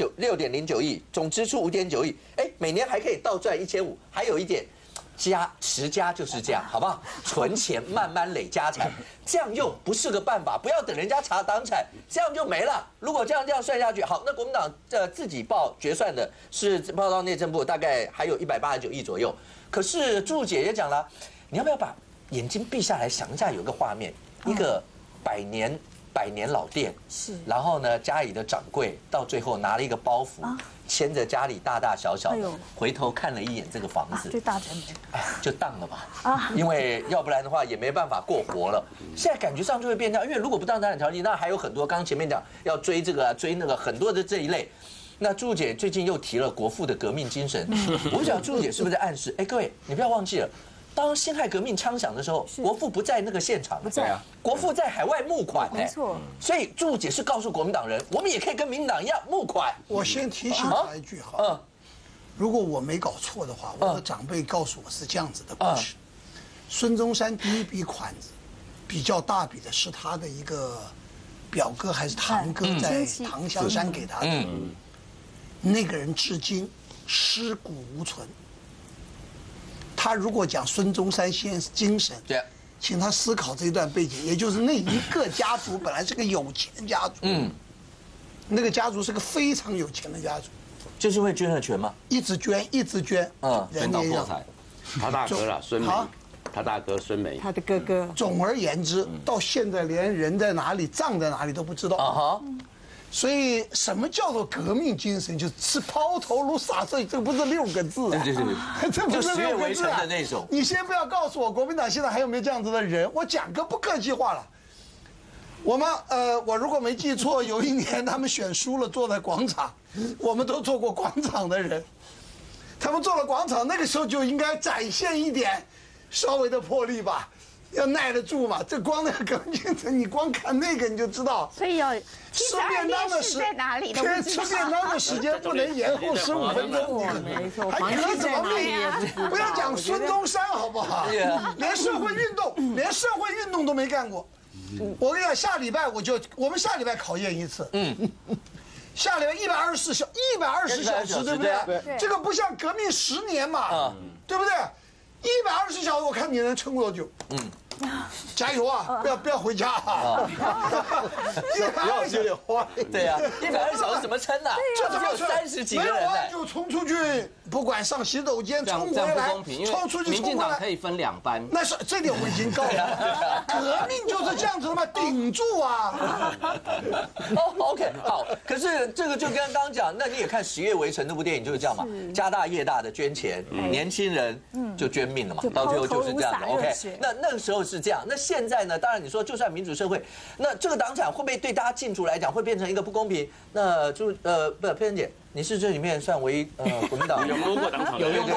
6.09亿，总支出5.9亿，哎，每年还可以倒赚1500，还有一点。持家就是这样，好不好？存钱慢慢累家产，这样又不是个办法。不要等人家查党产，这样就没了。如果这样算下去，好，那国民党自己报决算的是报到内政部，大概还有189亿左右。可是朱姐也讲了，你要不要把眼睛闭下来想一下，有个画面，一个百年老店，是，然后呢，家里的掌柜到最后拿了一个包袱。牵着家里大大小小的，回头看了一眼这个房子， 最大成本， 哎，就当了吧，因为要不然的话也没办法过活了。现在感觉上就会变这样，因为如果不当当然条例，那还有很多，刚刚前面讲要追这个追那个，很多的这一类。那朱姐最近又提了国父的革命精神，我想朱姐是不是在暗示？哎，各位你不要忘记了。当辛亥革命枪响的时候，国父不在那个现场， 不在啊， 国父在海外募款， 没错。 所以朱姐是告诉国民党人，我们也可以跟民进党一样募款。 我先提醒他一句哈，如果我没搞错的话，我的长辈告诉我是这样子的故事：孙中山第一笔款子比较大笔的是他的一个表哥还是堂哥在唐香山给他的，那个人至今尸骨无存。他如果讲孙中山先生精神，对，请他思考这一段背景，也就是那一个家族本来是个有钱家族，那个家族是个非常有钱的家族， 就是会捐了钱吗？ 一直捐， 捐到破产。 他大哥了，孙梅，他大哥孙梅， 他的哥哥。 总而言之，到现在连人在哪里、葬在哪里都不知道。所以，什么叫做革命精神？就是抛头颅洒热血，这不是6个字啊！ 对， 这不是6个字的那种。 你先不要告诉我，国民党现在还有没有这样子的人？我讲个不客气话了，我如果没记错，有一年他们选输了，坐在广场，我们都做过广场的人，他们坐了广场，那个时候就应该展现一点稍微的魄力吧。要耐得住嘛，这光那个革命精神，你光看那个你就知道。 所以要吃便当的时在哪里都不知道。 吃便当的时间不能延后15分钟。 没错， 还革什么命？不要讲孙中山好不好？连社会运动都没干过。我跟你讲，下礼拜我们下礼拜考验一次。下礼拜124小时，对不对？这个不像革命10年嘛，对不对？120小时，我看你能撑多久？加油啊！不要回家啊！120有点坏。 对呀，120小时怎么撑啊？这只有30几个人呢， 就冲出去，不管上洗手间，冲回来，冲出去， 民进党可以分2班。 那是这点我已经告了。革命就是这样子的嘛，顶住啊 ！OK， 好。可是这个就跟刚刚讲，那你也看《十月围城》那部电影就是这样嘛，家大业大的捐钱，年轻人就捐命了嘛，到最后就是这样的。OK， 那个时候是这样。那现在呢？当然你说就算民主社会，那这个党产会不会对大家进驻来讲会变成一个不公平？那就佩珍姐，你是这里面算唯一国民党有摸过党产， 有用过，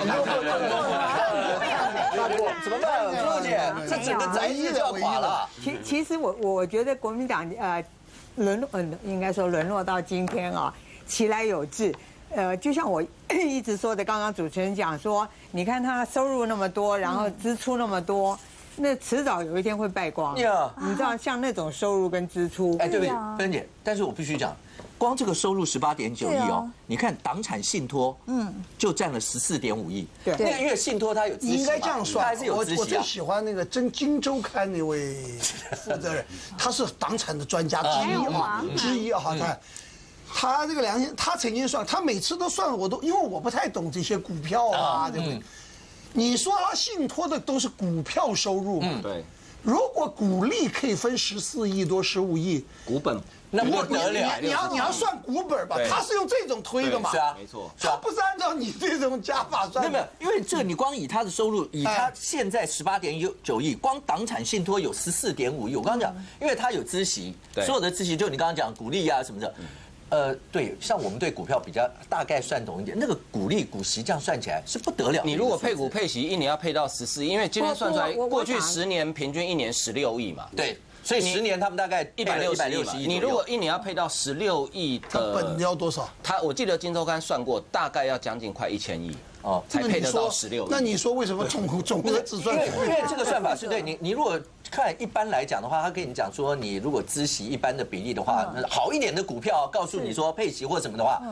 怎么办？朱姐，这整个宅基就要垮了。 其实我觉得国民党应该说沦落到今天啊，其来有志。就像我一直说的，刚刚主持人讲说，你看他收入那么多，然后支出那么多。那迟早有一天会败光。你知道，像那种收入跟支出， 对不起，芬姐，但是我必须讲，光这个收入18.9亿哦，你看党产信托，就占了14.5亿。对，那个因为信托它有孳息， 应该这样算。 还是有孳息。 我最喜欢那个《金周刊》那位负责人，他是党产的专家之一啊，他这个良心，他曾经算，他每次都算，因为我不太懂这些股票啊，对不对？你说他信托的都是股票收入嘛？对。如果股利可以分14亿多、15亿， 股本那不得了。 你要算股本吧？他是用这种推的嘛？ 是啊， 没错。 他不是按照你这种加法算的。 没有，因为这你光以他的收入，以他现在18.9亿，光党产信托有14.5亿。我刚刚讲，因为他有孳息，所有的孳息就你刚刚讲股利啊什么的。对，像我们对股票比较大概算懂一点，那个股利股息这样算起来是不得了。 你如果配股配息，一年要配到14亿，因为今天算出来，过去10年平均一年16亿嘛。 对，所以10年他们大概160亿。 你如果一年要配到16亿的本要多少？ 我记得《金周刊》算过，大概要将近快1000亿。 哦，才配得到16亿。 那你说为什么总额只算？ 因为这个算法是对你如果看一般来讲的话，他跟你讲说，你如果孳息一般的比例的话，好一点的股票告诉你说配息或什么的话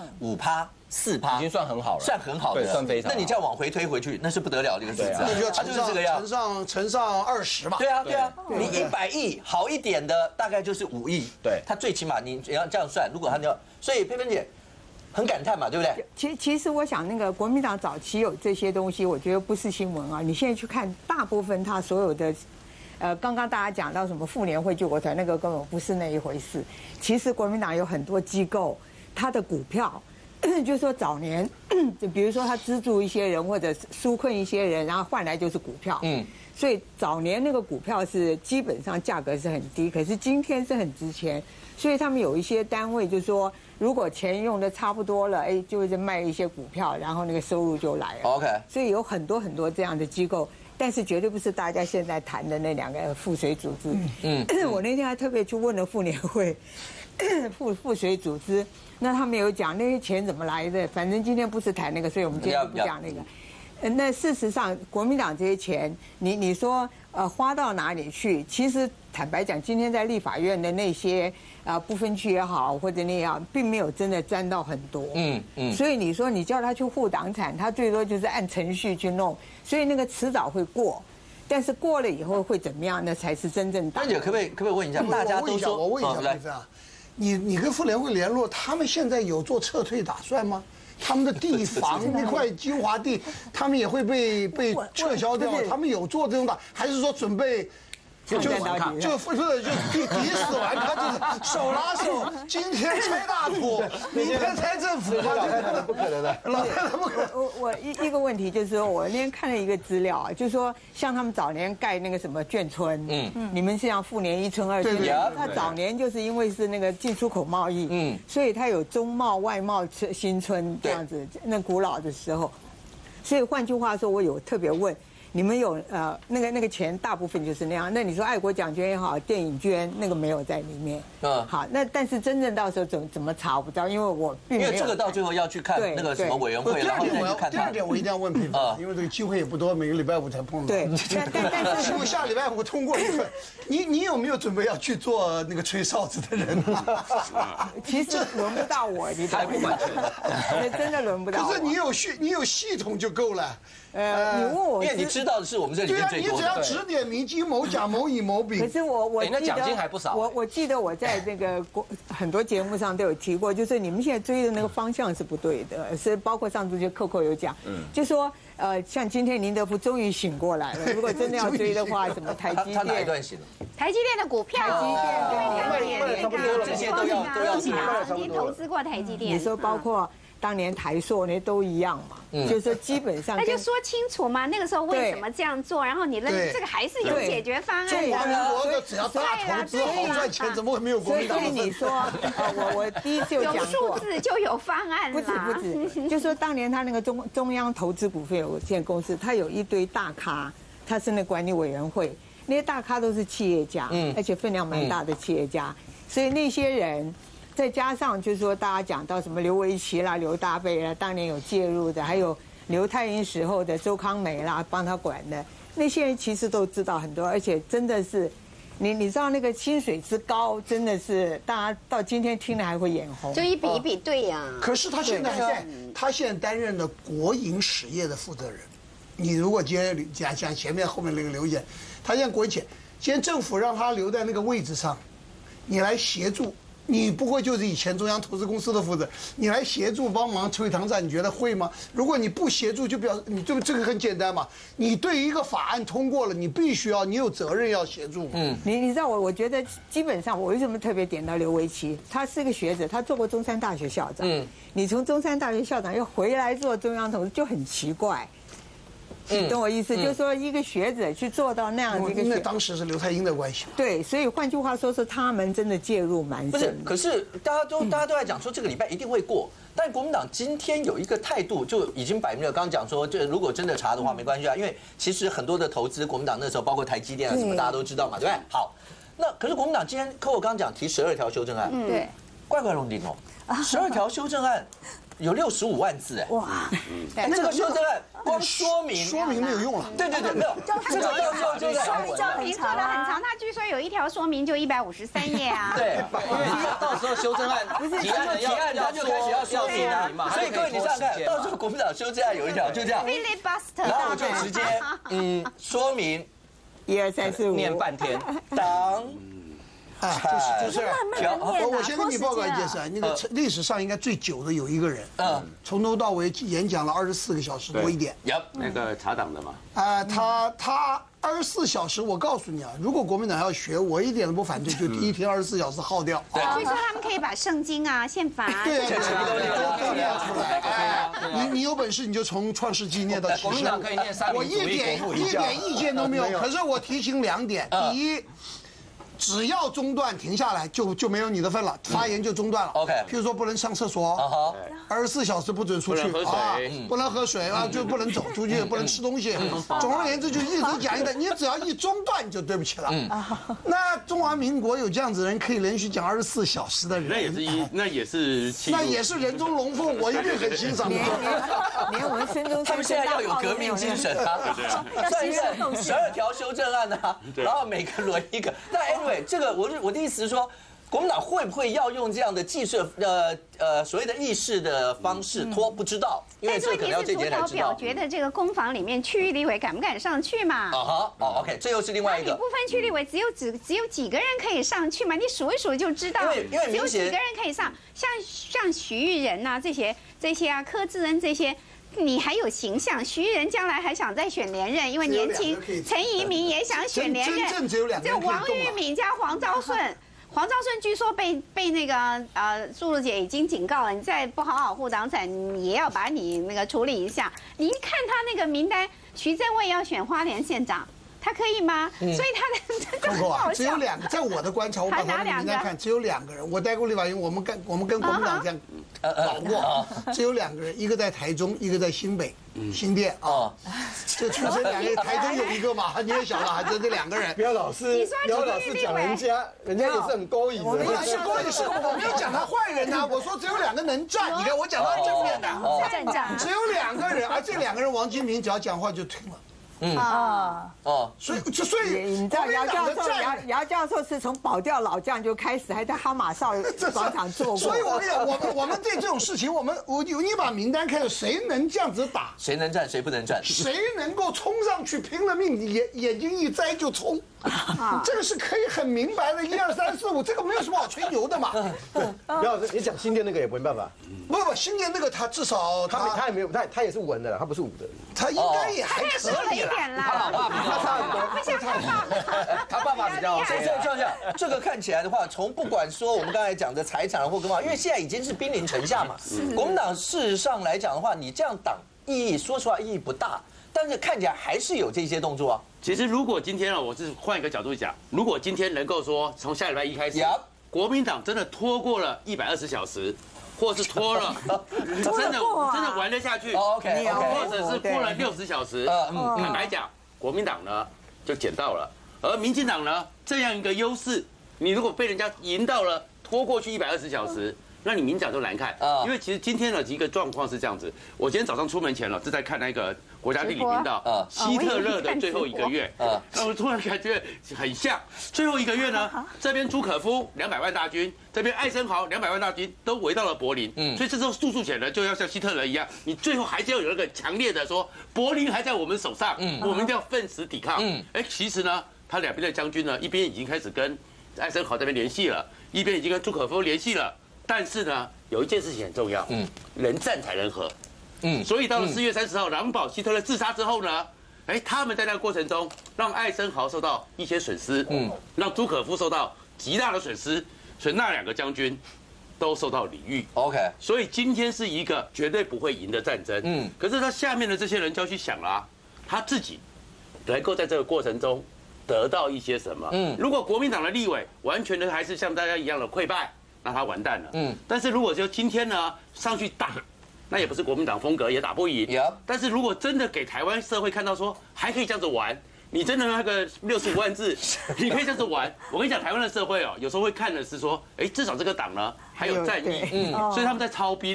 ，5%、4% 已经算很好了， 算很好的， 对，算非常好。 那你这样往回推回去，那是不得了的一个数字啊！ 那就它就是这个样， 乘上20嘛。 对啊，你100亿好一点的大概就是5亿， 对， 它最起码你要这样算，如果它要，所以佩芬姐很感叹嘛，对不对？ 其实我想那个国民党早期有这些东西，我觉得不是新闻啊。你现在去看，大部分他所有的。刚刚大家讲到什么妇联会救国团，那个根本不是那一回事。其实国民党有很多机构，它的股票，就是说早年，就比如说他资助一些人或者纾困一些人，然后换来就是股票。所以早年那个股票是基本上价格是很低，可是今天是很值钱。所以他们有一些单位就说，如果钱用的差不多了，就会卖一些股票，然后那个收入就来了。 OK。 所以有很多这样的机构。但是绝对不是大家现在谈的那2个附水组织。我那天还特别去问了妇联会附水组织，那他们有讲那些钱怎么来的。反正今天不是谈那个，所以我们今天不讲那个。那事实上，国民党这些钱，你说花到哪里去？其实坦白讲，今天在立法院的那些不分区也好，或者那样，并没有真的沾到很多。所以你说你叫他去护党产，他最多就是按程序去弄，所以那个迟早会过。但是过了以后会怎么样？那才是真正。 丹姐可不可以问一下？大家都说， 我问一下，来，你跟妇联会联络，他们现在有做撤退打算吗？他们的地房那块精华地，他们也会被撤销掉。他们有做这种还是说准备？就抵死完，他就是手拉手，今天拆大埔，明天拆政府，老太太不可能的，老太太不可能。 我一个问题就是说，我那天看了一个资料啊，就是说像他们早年盖那个什么眷村，你们像妇联1村2村，他早年就是因为是那个进出口贸易，所以他有中贸外贸新村这样子，那古老的时候，所以换句话说，我有特别问。你们有那个钱大部分就是那样，那你说爱国奖捐也好，电影捐那个没有在里面。好，那但是真正到时候怎么查我不知道，因为我并没有。 因为这个到最后要去看那个什么委员会，然后再去看。 第二点我一定要问佩芬，因为这个机会也不多，每个礼拜5才碰到。 对， 但是希望下礼拜5通过一份。你有没有准备要去做那个吹哨子的人？ 其实轮不到我，你太不满意，真的轮不到。 可是你有系统就够了。 你问我， 因为你知道的是我们这里面最多的。 你只要指点迷津、某甲、某乙、某丙。 可是我那奖金还不少。 我记得我在那个很多节目上都有提过，就是你们现在追的那个方向是不对的，是包括上次就扣有讲，就说像今天林德福终于醒过来了。如果真的要追的话，什么台积电？ 他哪一段醒了？ 台积电的股票， 差不多了， 这些都要曾经投资过台积电。 你说包括。当年台塑那都一样嘛，就是说基本上那就说清楚嘛，那个时候为什么这样做，然后你认为这个还是有解决方案的。 中华民国的只要大投资好赚钱，怎么会没有国民党？ 所以你说，我第一次有讲过， 有数字就有方案啦。 不止，就说当年他那个中央投资股份有限公司，他有一堆大咖，他是那管理委员会，那些大咖都是企业家，而且分量蛮大的企业家，所以那些人。再加上就是说，大家讲到什么刘维琦啦、刘大备啦，当年有介入的，还有刘太英时候的周康美啦，帮他管的那些人，其实都知道很多，而且真的是，你知道那个薪水之高，真的是大家到今天听了还会眼红。 就一比一比对呀。 可是他现在担任了国营实业的负责人，你如果今天讲前面后面那个刘言，他现在国营企业，今天政府让他留在那个位置上，你来协助。你不会就是以前中央投资公司的负责，你来协助帮忙推糖站，你觉得会吗？如果你不协助，就表示你这个很简单嘛。你对一个法案通过了，你必须要，你有责任要协助。 你知道我觉得基本上我为什么特别点到刘维琦？他是个学者，他做过中山大学校长。你从中山大学校长又回来做中央投资，就很奇怪。你懂我意思，就是说一个学者去做到那样的一个， 那当时是刘太英的关系。 对，所以换句话说，是他们真的介入蛮深。 不是，可是大家都在讲说这个礼拜一定会过，但国民党今天有一个态度就已经摆明了，刚刚讲说，这如果真的查的话没关系啊，因为其实很多的投资，国民党那时候包括台积电啊什么，大家都知道嘛，对不对？好，那可是国民党今天，我刚刚讲提12条修正案， 对， 怪龙丁哦，12条修正案。 有65万字哎， 哇！ 这个修正案光说明没有用了。 对，没有，这个到时候就在说明就很长很长，他据说有一条说明就153页啊。 对，因为到时候修正案提案他就开始要说明嘛，所以各位你想想看，到时候国民党修正案有一条就这样 ，filibuster， 然后我就直接说明 1、2、3、4、5 念半天， 党。 就是我先跟你报告一件事啊，那个历史上应该最久的有一个人，从头到尾演讲了24个小时多一点。 那个查党的嘛。 他24小时，我告诉你啊，如果国民党要学，我一点都不反对，就第一天24小时耗掉。 对，据说他们可以把圣经啊、宪法啊， 对，都念出来。你有本事你就从创世纪念到启示。 国民党可以念三民主义国父一点意见都没有。可是我提醒2点，第一。只要中断停下来，就没有你的份了，发言就中断了。 OK， 譬如说不能上厕所，24小时不准出去啊，不能喝水啊，就不能走出去，不能吃东西。总而言之，就一直讲一个，你只要一中断就对不起了。那中华民国有这样子的人可以连续讲24小时的人， 那也是人中龙凤，我一定很欣赏。 连我们孙中山他们现在要有革命精神啊，算一算12条修正案啊，然后每个轮一个。那 anyway。这个我的意思是说，国民党会不会要用这样的技术所谓的议事的方式拖？不知道，因为这可能要这几天才知道。 觉得这个公房里面区域立委敢不敢上去嘛 ？OK， 这又是另外一个。 你不分区立委只有几个人可以上去嘛？你数一数就知道， 因为只有几个人可以上。像徐玉仁呐这些啊，柯志恩这些。你还有形象，徐玉仁将来还想再选连任，因为年轻。陈怡民也想选连任，就王玉敏加黄昭顺。黄昭顺据说被那个素露姐已经警告了，你再不好好护党产，也要把你那个处理一下。你一看他那个名单，徐正伟要选花莲县长。他可以吗？所以他的这个啊，只有2个，在我的观察，我把他的名单看，只有2个人。我待过立法院，我们跟国民党这样搞过，只有2个人，一个在台中，一个在新北新店啊。这出生2个，台中有一个嘛，你也晓得，还是这2个人。 不要老是讲人家也是很勾引的。 我是勾引是我没有讲他坏人呐，我说只有2个能站，你看我讲他正面的，只有2个人，而这2个人王金平只要讲话就停了。所以你知道姚教授是从保钓老将就开始，还在哈马少广场做过。 所以我跟你讲，我们对这种事情，你把名单开了，谁能这样子打？ 谁能站，谁不能站？ 谁能够冲上去拼了命，眼睛一摘就冲？这个是可以很明白的，1、2、3、4、5，这个没有什么好吹牛的嘛。 不要，你讲新店那个也没办法。 不，新店那个他至少他也没有，他也是文的，他不是武的。 他应该也还可以啦。 他老爸比他差很多，他爸爸比较。 这样，这个看起来的话，从不管说我们刚才讲的财产或干嘛，因为现在已经是兵临城下嘛。国民党事实上来讲的话，你这样挡意义，说实话意义不大，但是看起来还是有这些动作啊。 其实如果今天我是换一个角度讲，如果今天能够说从下礼拜1开始，国民党真的拖过了120小时。或是拖了，真的玩得下去，或者是拖了60小时。坦白讲，国民党呢就捡到了，而民进党呢这样一个优势，你如果被人家赢到了，拖过去120小时。那你民进党都难看，因为其实今天的一个状况是这样子。我今天早上出门前了，是在看那个国家地理频道希特勒的最后1个月，那我突然感觉很像。最后1个月呢，这边朱可夫200万大军，这边艾森豪200万大军都围到了柏林，所以这时候速速显呢就要像希特勒一样，你最后还是要有那个强烈的说，柏林还在我们手上，我们一定要奋死抵抗。其实呢，他2边的将军呢，一边已经开始跟艾森豪这边联系了，一边已经跟朱可夫联系了。但是呢，有一件事情很重要，能战才能和，所以到了4月30号，狼堡希特勒自杀之后呢，他们在那个过程中，让艾森豪受到一些损失，让朱可夫受到极大的损失，所以那2个将军都受到礼遇。 OK， 所以今天是一个绝对不会赢的战争。可是他下面的这些人就要去想啦，他自己能够在这个过程中得到一些什么？如果国民党的立委完全的还是像大家一样的溃败。那他完蛋了。但是如果就今天呢上去打，那也不是国民党风格，也打不赢。但是如果真的给台湾社会看到说还可以这样子玩，你真的那个65万字，你可以这样子玩。我跟你讲，台湾的社会有时候会看的是说，至少这个党呢还有战役，所以他们在操兵。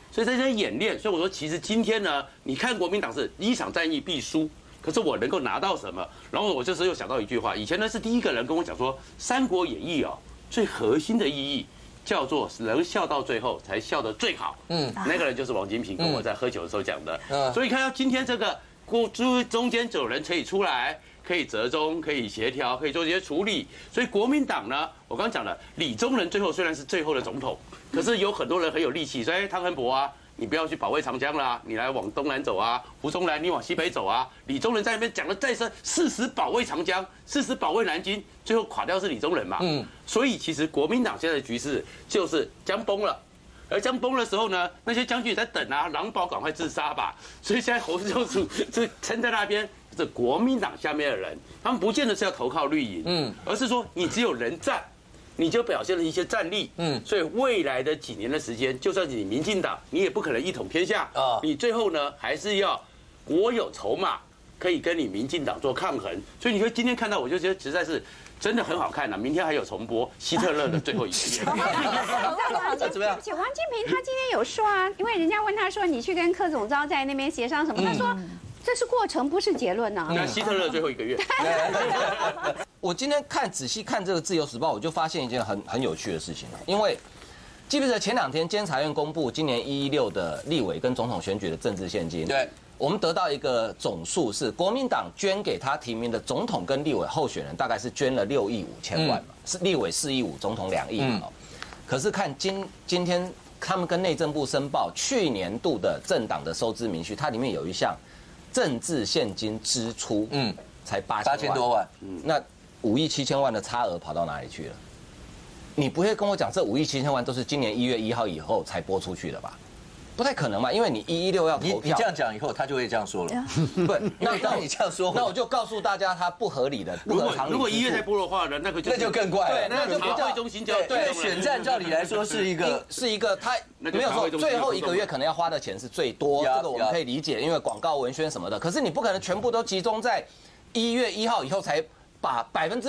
所以在这些演练，所以我说其实今天呢，你看国民党是一场战役必输。可是我能够拿到什么？然后我这时候又想到一句话，以前呢是第一个人跟我讲说，《三国演义》哦，最核心的意义叫做能笑到最后才笑得最好。那个人就是王金平跟我在喝酒的时候讲的。所以看到今天这个中间有人可以出来，可以折中，可以协调，可以做这些处理。所以国民党呢，我刚刚讲了，李宗仁最后虽然是最后的总统，可是有很多人很有力气，所以汤恩伯啊。你不要去保卫长江啦，你来往东南走啊；胡宗南你往西北走啊。李宗仁在那边讲了再三，誓死保卫长江，誓死保卫南京，最后垮掉是李宗仁嘛。所以其实国民党现在的局势就是将崩了，而将崩的时候呢，那些将军也在等啊，狼堡赶快自杀吧。所以现在侯教授是撑在那边，这国民党下面的人，他们不见得是要投靠绿营，而是说你只有人战。你就表现了一些战力，所以未来的几年的时间，就算是你民进党，你也不可能一统天下啊，你最后呢还是要国有筹码，可以跟你民进党做抗衡。所以你会今天看到，我就觉得实在是真的很好看呐。明天还有重播希特勒的最后一个夜。 怎么样？王金平他今天有说啊，因为人家问他说你去跟柯总召在那边协商什么，他说。这是过程，不是结论呐。 那希特勒最后一个月。 我今天仔细看这个《自由时报》，我就发现一件很有趣的事情了。因为记不记得前2天监察院公布今年116的立委跟总统选举的政治现金？对，我们得到一个总数是国民党捐给他提名的总统跟立委候选人，大概是捐了6亿5千万嘛，是立委4亿5，总统2亿嘛。可是看今天他们跟内政部申报去年度的政党的收支明细，它里面有一项。政治现金支出，才8000多万，那5亿7千万的差额跑到哪里去了？你不会跟我讲这5亿7千万都是今年1月1号以后才拨出去的吧？不太可能嘛，因为你116要投票， 你这样讲以后，他就会这样说了。 不，那你这样说，那我就告诉大家，它不合理的，不合常理。 如果1月才拨的话呢，那就更怪了。 对，那就不叫中心，对，选战照理来说是一个，他没有说最后1个月可能要花的钱是最多，这个我们可以理解，因为广告文宣什么的。可是你不可能全部都集中在1月1号以后才。把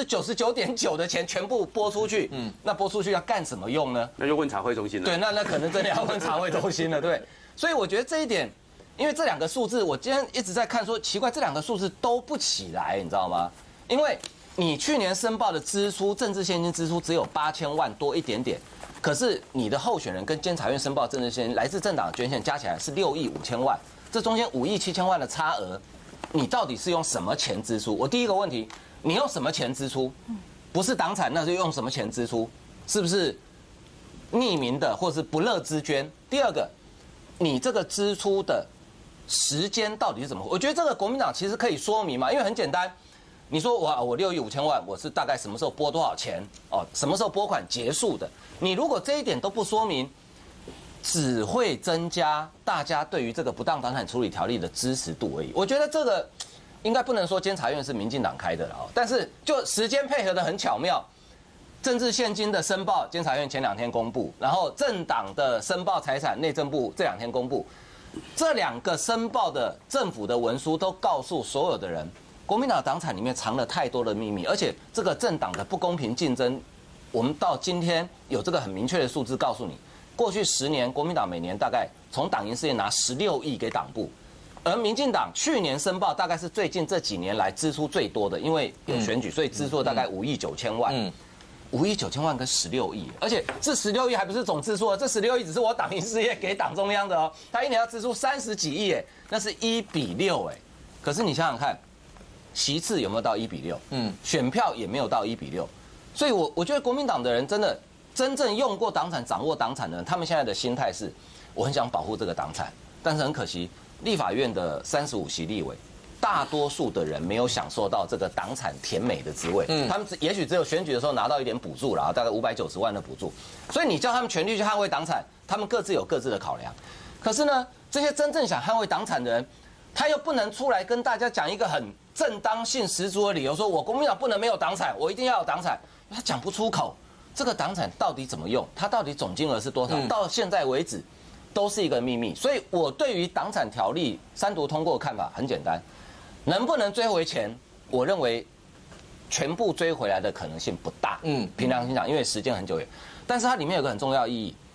99.9%的钱全部拨出去，那拨出去要干什么用呢？ 那就问查会中心了。 对，那可能真的要问查会中心了。对，所以我觉得这一点，因为这2个数字，我今天一直在看说奇怪，这2个数字都不起来，你知道吗？因为你去年申报的支出，政治现金支出只有8000万多一点点，可是你的候选人跟监察院申报政治现金来自政党的捐献加起来是6亿5千万，这中间5亿7千万的差额，你到底是用什么钱支出？我第一个问题。你用什么钱支出？不是党产，那就用什么钱支出？是不是匿名的，或是不乐之捐？第二个，你这个支出的时间到底是怎么？我觉得这个国民党其实可以说明嘛，因为很简单。你说我6亿5千万，我是大概什么时候拨多少钱？哦，什么时候拨款结束的？你如果这一点都不说明，只会增加大家对于这个不当党产处理条例的支持度而已。我觉得这个。应该不能说监察院是民进党开的了，但是就时间配合的很巧妙，政治现金的申报，监察院前2天公布，然后政党的申报财产，内政部这2天公布，这2个申报的政府的文书都告诉所有的人，国民党党产里面藏了太多的秘密，而且这个政党的不公平竞争，我们到今天有这个很明确的数字告诉你，过去10年国民党每年大概从党营事业拿16亿给党部。而民进党去年申报大概是最近这几年来支出最多的，因为有选举，所以支出大概5亿9千万。5亿9千万跟16亿，而且这16亿还不是总支出啊，这16亿只是我党营事业给党中央的哦，他一年要支出30几亿，哎，那是1比6，哎，可是你想想看，席次有没有到1比6？选票也没有到1比6，所以我觉得国民党的人真正用过党产、掌握党产的人，他们现在的心态是，我很想保护这个党产，但是很可惜。立法院的35席立委，大多数的人没有享受到这个党产甜美的滋味。他们也许只有选举的时候拿到一点补助啦，大概590万的补助。所以你叫他们全力去捍卫党产，他们各自有各自的考量。可是呢，这些真正想捍卫党产的人，他又不能出来跟大家讲一个很正当性十足的理由，说我国民党不能没有党产，我一定要有党产。他讲不出口，这个党产到底怎么用？它到底总金额是多少？到现在为止。都是一个秘密，所以我对于党产条例3读通过的看法很简单，能不能追回钱？我认为全部追回来的可能性不大。凭良心讲，因为时间很久远，但是它里面有个很重要的意义，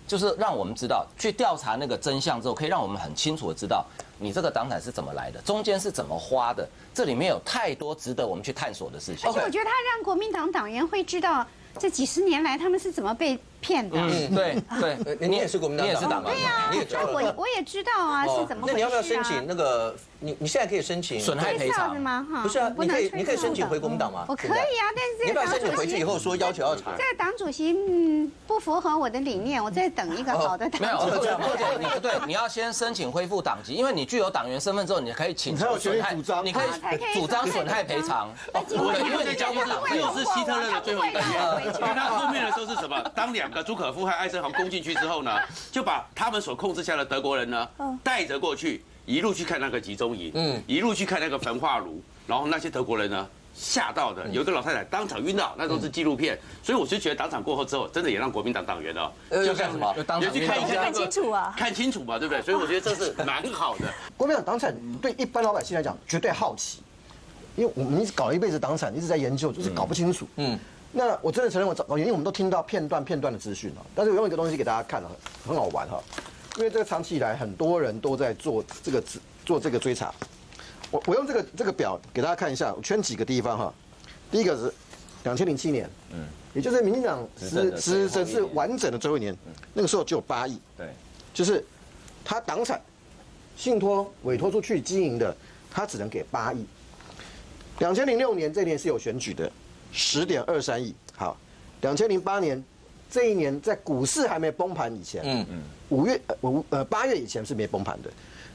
就是让我们知道去调查那个真相之后，可以让我们很清楚的知道你这个党产是怎么来的，中间是怎么花的，这里面有太多值得我们去探索的事情。 而且我觉得他让国民党党员会知道这几十年来他们是怎么被骗的。 对， 你也是国民党党员， 你也是党员， 对呀， 你也知道我也知道啊，是怎么回事啊？ 那你要不要申请那个？你现在可以申请损害赔偿吗？哈， 不是啊，你可以申请回国民党吗？ 我可以啊，但是你不要申请回去以后说要求要查。 这个党主席不符合我的理念，我再等一个好的党主席。 没有，或者你要先申请恢复党籍，因为你具有党员身份之后，你可以请求损害，你可以主张损害赔偿。 因为在讲过党，这是希特勒的最后一个愿，因为他后面的时候是什么？当2个朱可夫和艾森豪攻进去之后呢，就把他们所控制下的德国人呢带着过去。一路去看那个集中营，一路去看那个焚化炉，然后那些德国人呢吓到的，有一个老太太当场晕倒，那都是纪录片，所以我就觉得党产过后之后，真的也让国民党党员哦， 就像什么， 也去看一下看清楚啊， 看清楚嘛，对不对？所以我觉得这是蛮好的。 国民党党产对一般老百姓来讲绝对好奇，因为我们一直搞了一辈子党产，一直在研究，就是搞不清楚。那我真的承认因为我们都听到片段的资讯但是我用一个东西给大家看了，很好玩哈。因为这个长期以来很多人都在做这个追查，我用这个表给大家看一下，我圈几个地方哈。第一个是2007年，也就是民进党执政是完整的最后一年，那个时候就有8亿， 对， 就是他党产信托委托出去经营的，他只能给8亿。2006年这一年是有选举的，10.23亿。好，2008年。这一年在股市还没崩盘以前，8月以前是没崩盘的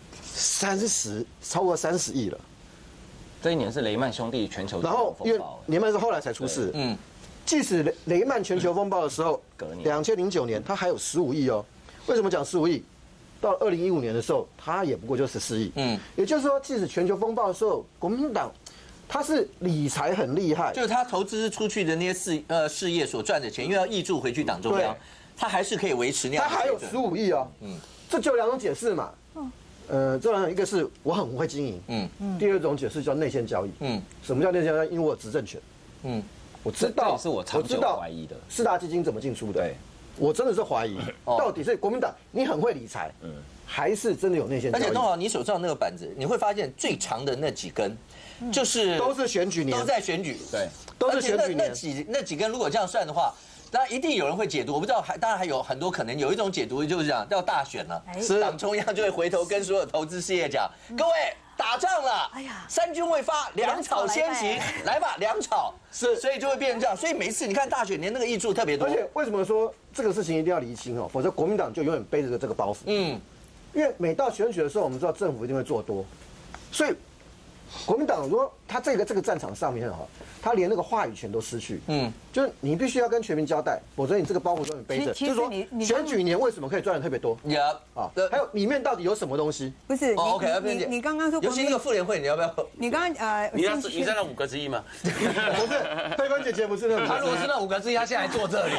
超过30亿了。 这一年是雷曼兄弟全球然后因为雷曼是后来才出事，即使雷曼全球风暴的时候，2009年它还有15亿哦。为什么讲15亿？到2015年的时候，它也不过就14亿。也就是说，即使全球风暴的时候，国民党。他是理财很厉害， 就是他投资出去的那些事业所赚的钱，因为要挹注回去党中央，他还是可以维持那样。 他还有15亿哦，这就2种解释嘛。这2种，一个是我很会经营，第2种解释叫内线交易。什么叫内线交易？因为我有执政权，我知道， 是我长久怀疑的 4大基金怎么进出的。我真的是怀疑，到底是国民党你很会理财，还是真的有内线交易？ 而且弄好你手上那个板子，你会发现最长的那几根。就是都是选举年， 都在选举， 对， 都是选举年。 那几根如果这样算的话，当然一定有人会解读。我不知道，当然还有很多可能。有一种解读就是这样，要大选了，党中央就会回头跟所有投资事业讲：各位，打仗了，3军未发，粮草先行，来吧，粮草是，所以就会变成这样。所以每一次你看大选年那个挹注特别多。 而且为什么说这个事情一定要厘清否则国民党就永远背着这个包袱。因为每到选举的时候，我们知道政府一定会做多，所以。国民党如果他这个战场上面他连那个话语权都失去，就是你必须要跟全民交代，否则你这个包袱都你背着。就是说，选举年为什么可以赚的特别多？还有里面到底有什么东西？ 不是你刚刚说， 尤其那个妇联会，你要不要？ 你刚刚你在那5个之一吗？ 不是，佩芬姐姐不是那， 他如果是那5个之一，他现在坐这里。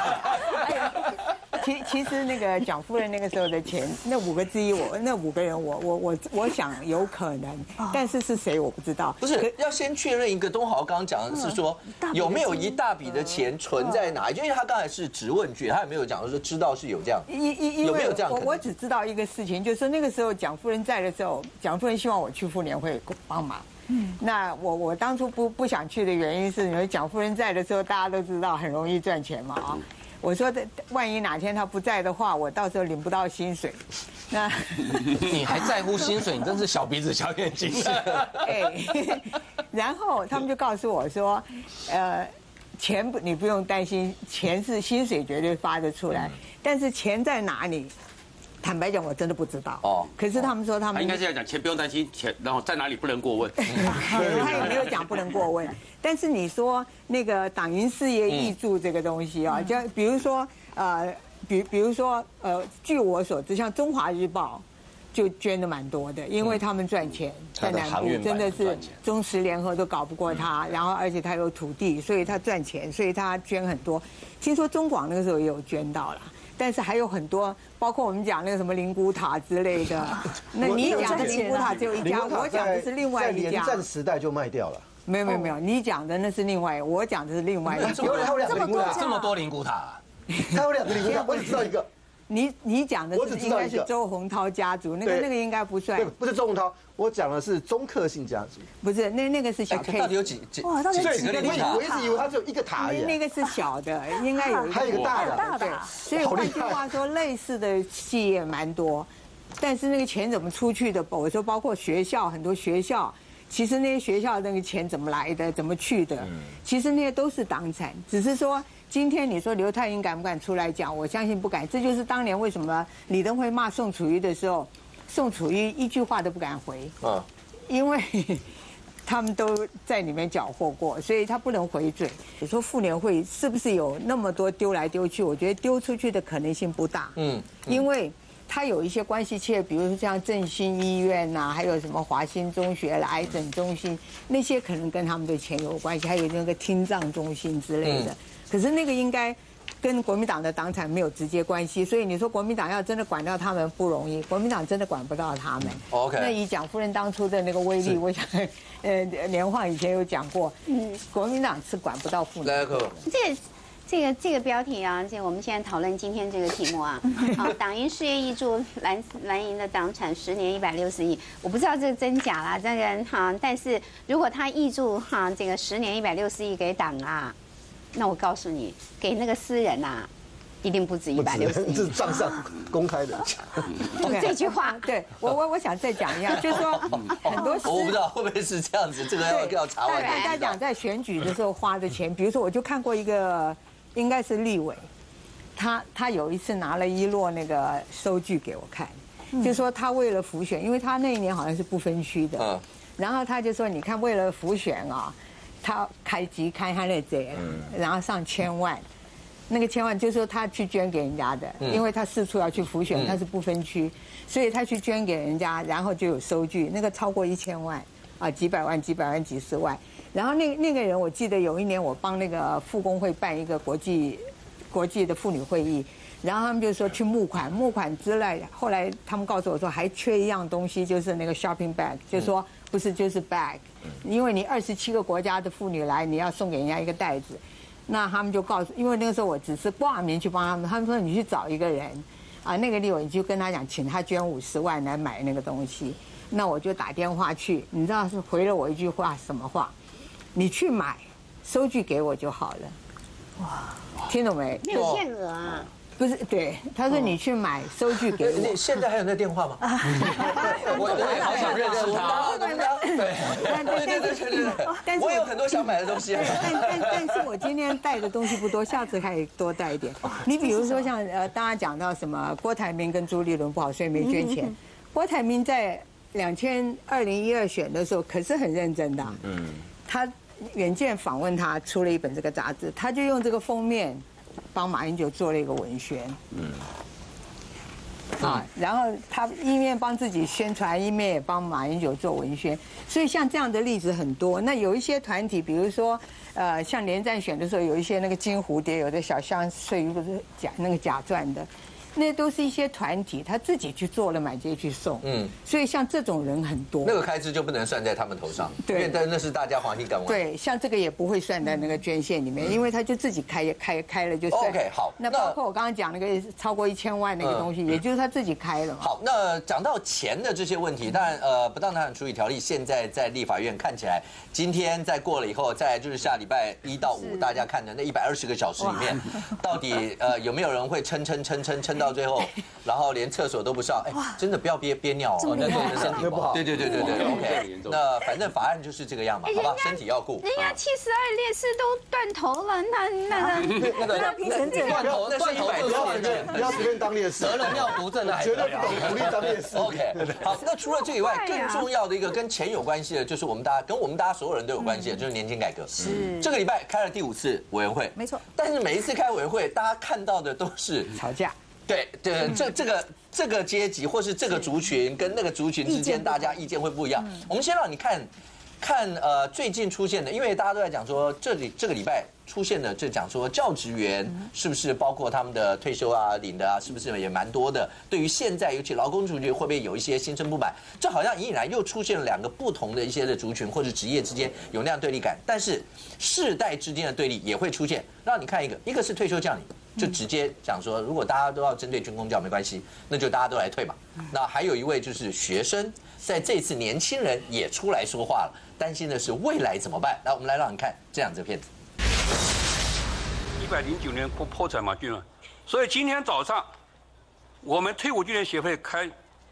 其实那个蒋夫人那个时候的钱，那5个之一，那5个人，我想有可能，但是是谁我不知道。 不是要先确认一个，东豪刚刚讲的是说有没有一大笔的钱存在哪里？因为他刚才是质问句，他也没有讲说知道是有这样，有没有这样？ 我只知道一个事情，就是那个时候蒋夫人在的时候，蒋夫人希望我去妇联会帮忙。那我当初不想去的原因是，因为蒋夫人在的时候，大家都知道很容易赚钱嘛我说的，万一哪天他不在的话，我到时候领不到薪水。那你还在乎薪水？你真是小鼻子小眼睛。 然后他们就告诉我说，钱你不用担心，钱是薪水绝对发得出来，但是钱在哪里？坦白讲，我真的不知道。可是他们说他们应该是要讲钱不用担心，钱然后在哪里不能过问。 他也没有讲不能过问，但是你说那个党营事业挹注这个东西就比如说比如说据我所知，像《中华日报》就捐的蛮多的，因为他们赚钱，在南部真的是中时联合都搞不过他，然后而且他有土地，所以他赚钱，所以他捐很多。听说中广那个时候也有捐到了。但是还有很多，包括我们讲那个什么灵骨塔之类的。那你讲的灵骨塔只有一家，我讲的是另外一家。在连战时代就卖掉了。 没有，你讲的那是另外，我讲的是另外一家。 有2个灵骨塔， 这么多灵骨塔， 他有2个灵骨塔，我只知道一个。 你讲的是应该是周鸿焘家族，那个应该不算。 对，不是周鸿焘，我讲的是中克姓家族。 不是，那个是小 K。 到底有几哇，到底几个灵塔？ 我一直以为它只有一个塔而已。 那个是小的，应该有一个。 还有一个大的。 对，所以换句话说，类似的企业蛮多，但是那个钱怎么出去的？我说包括学校，很多学校。其实那些学校那个钱怎么来的，怎么去的？其实那些都是党产，只是说今天你说刘太英敢不敢出来讲？我相信不敢。这就是当年为什么李登辉骂宋楚瑜的时候，宋楚瑜一句话都不敢回啊，因为他们都在里面搅和过，所以他不能回嘴。你说妇联会是不是有那么多丢来丢去？我觉得丢出去的可能性不大。因为。他有一些关系企业，比如说像振兴医院呐，还有什么华新中学、癌症中心，那些可能跟他们的钱有关系，还有那个听障中心之类的。可是那个应该跟国民党的党产没有直接关系，所以你说国民党要真的管到他们不容易，国民党真的管不到他们。 OK。 那以蒋夫人当初的那个威力，我想，连晃以前有讲过，国民党是管不到妇女。 这个标题啊，我们现在讨论今天这个题目啊，好，党营事业挹注蓝营的党产10年160亿，我不知道这个真假啦，这个哈，但是如果他挹注哈这个10年160亿给党啊，那我告诉你，给那个私人啊，一定不止160亿， 这是账上公开的。 就这句话， 对我想再讲一样，就是说很多我不知道会不会是这样子，这个要查完。 大家讲在选举的时候花的钱，比如说我就看过一个。应该是立委，他有一次拿了一摞那个收据给我看，就说他为了辅选，因为他那一年好像是不分区的，然后他就说你看为了辅选啊，他开机开他那这，然后上1000万，那个1000万就是说他去捐给人家的，因为他四处要去辅选，他是不分区，所以他去捐给人家，然后就有收据，那个超过1000万啊，几百万、几十万。然后那个人，我记得有一年我帮那个妇工会办一个国际的妇女会议，然后他们就说去募款之类，后来他们告诉我说还缺一样东西，就是那个 shopping bag， 就说不是就是 bag， 因为你27个国家的妇女来，你要送给人家一个袋子，那他们就告诉，因为那个时候我只是挂名去帮他们，他们说你去找一个人，啊，那个立委你就跟他讲，请他捐50万来买那个东西，那我就打电话去，你知道是回了我一句话，什么话？你去买，收据给我就好了。哇，听懂没？ 没有限额啊。 不是，对，他说你去买，收据给我。 你现在还有那电话吗？我也好想认识他。对。但是我有很多想买的东西。 但是我今天带的东西不多，下次可以多带一点。你比如说像大家讲到什么郭台铭跟朱立伦不好，所以没捐钱。郭台铭在2012选的时候可是很认真的。他远见访问他，出了一本这个杂志，他就用这个封面帮马英九做了一个文宣，然后他一面帮自己宣传，一面也帮马英九做文宣，所以像这样的例子很多。那有一些团体，比如说像连战选的时候，有一些那个金蝴蝶，有的小香碎鱼不是假钻的。那都是一些团体，他自己去做了买这些去送，所以像这种人很多。 那个开支就不能算在他们头上，对，因为那是大家黄金干完。 对，像这个也不会算在那个捐献里面，因为他就自己开了就算。 OK， 好。 那包括我刚刚讲那个超过1000万那个东西，也就是他自己开了嘛。 好，那讲到钱的这些问题，当然不当财产处理条例现在在立法院看起来，今天再过了以后，再就是下礼拜1到5大家看的那120个小时里面，到底有没有人会撑到最后，然后连厕所都不上，真的不要憋尿哦，那对身体不好。对 ，OK。那反正法案就是这个样嘛，好吧，身体要顾。 人家72烈士都断头了，那评成这样， 断头那是不要随便当烈士， 得了尿毒症的还绝对不懂鼓励当烈士。 OK， 好，那除了这以外，更重要的一个跟钱有关系的，就是我们大家所有人都有关系的，就是年金改革。是这个礼拜开了第5次委员会， 没错。 但是每一次开委员会，大家看到的都是吵架。 对，这个阶级或是这个族群跟那个族群之间，大家意见会不一样。我们先让你看最近出现的，因为大家都在讲说这个礼拜出现的，就讲说教职员是不是包括他们的退休啊、领的啊，是不是也蛮多的？对于现在尤其劳工族群会不会有一些心生不满？这好像隐隐然又出现了2个不同的一些的族群或者职业之间有那样对立感，但是世代之间的对立也会出现。让你看一个是退休将领。 就直接讲说，如果大家都要针对军公教没关系，那就大家都来退嘛。那还有一位就是学生，在这次年轻人也出来说话了，担心的是未来怎么办？来，我们来让你看这样子片子。 109年破产嘛，军人，所以今天早上我们退伍军人协会开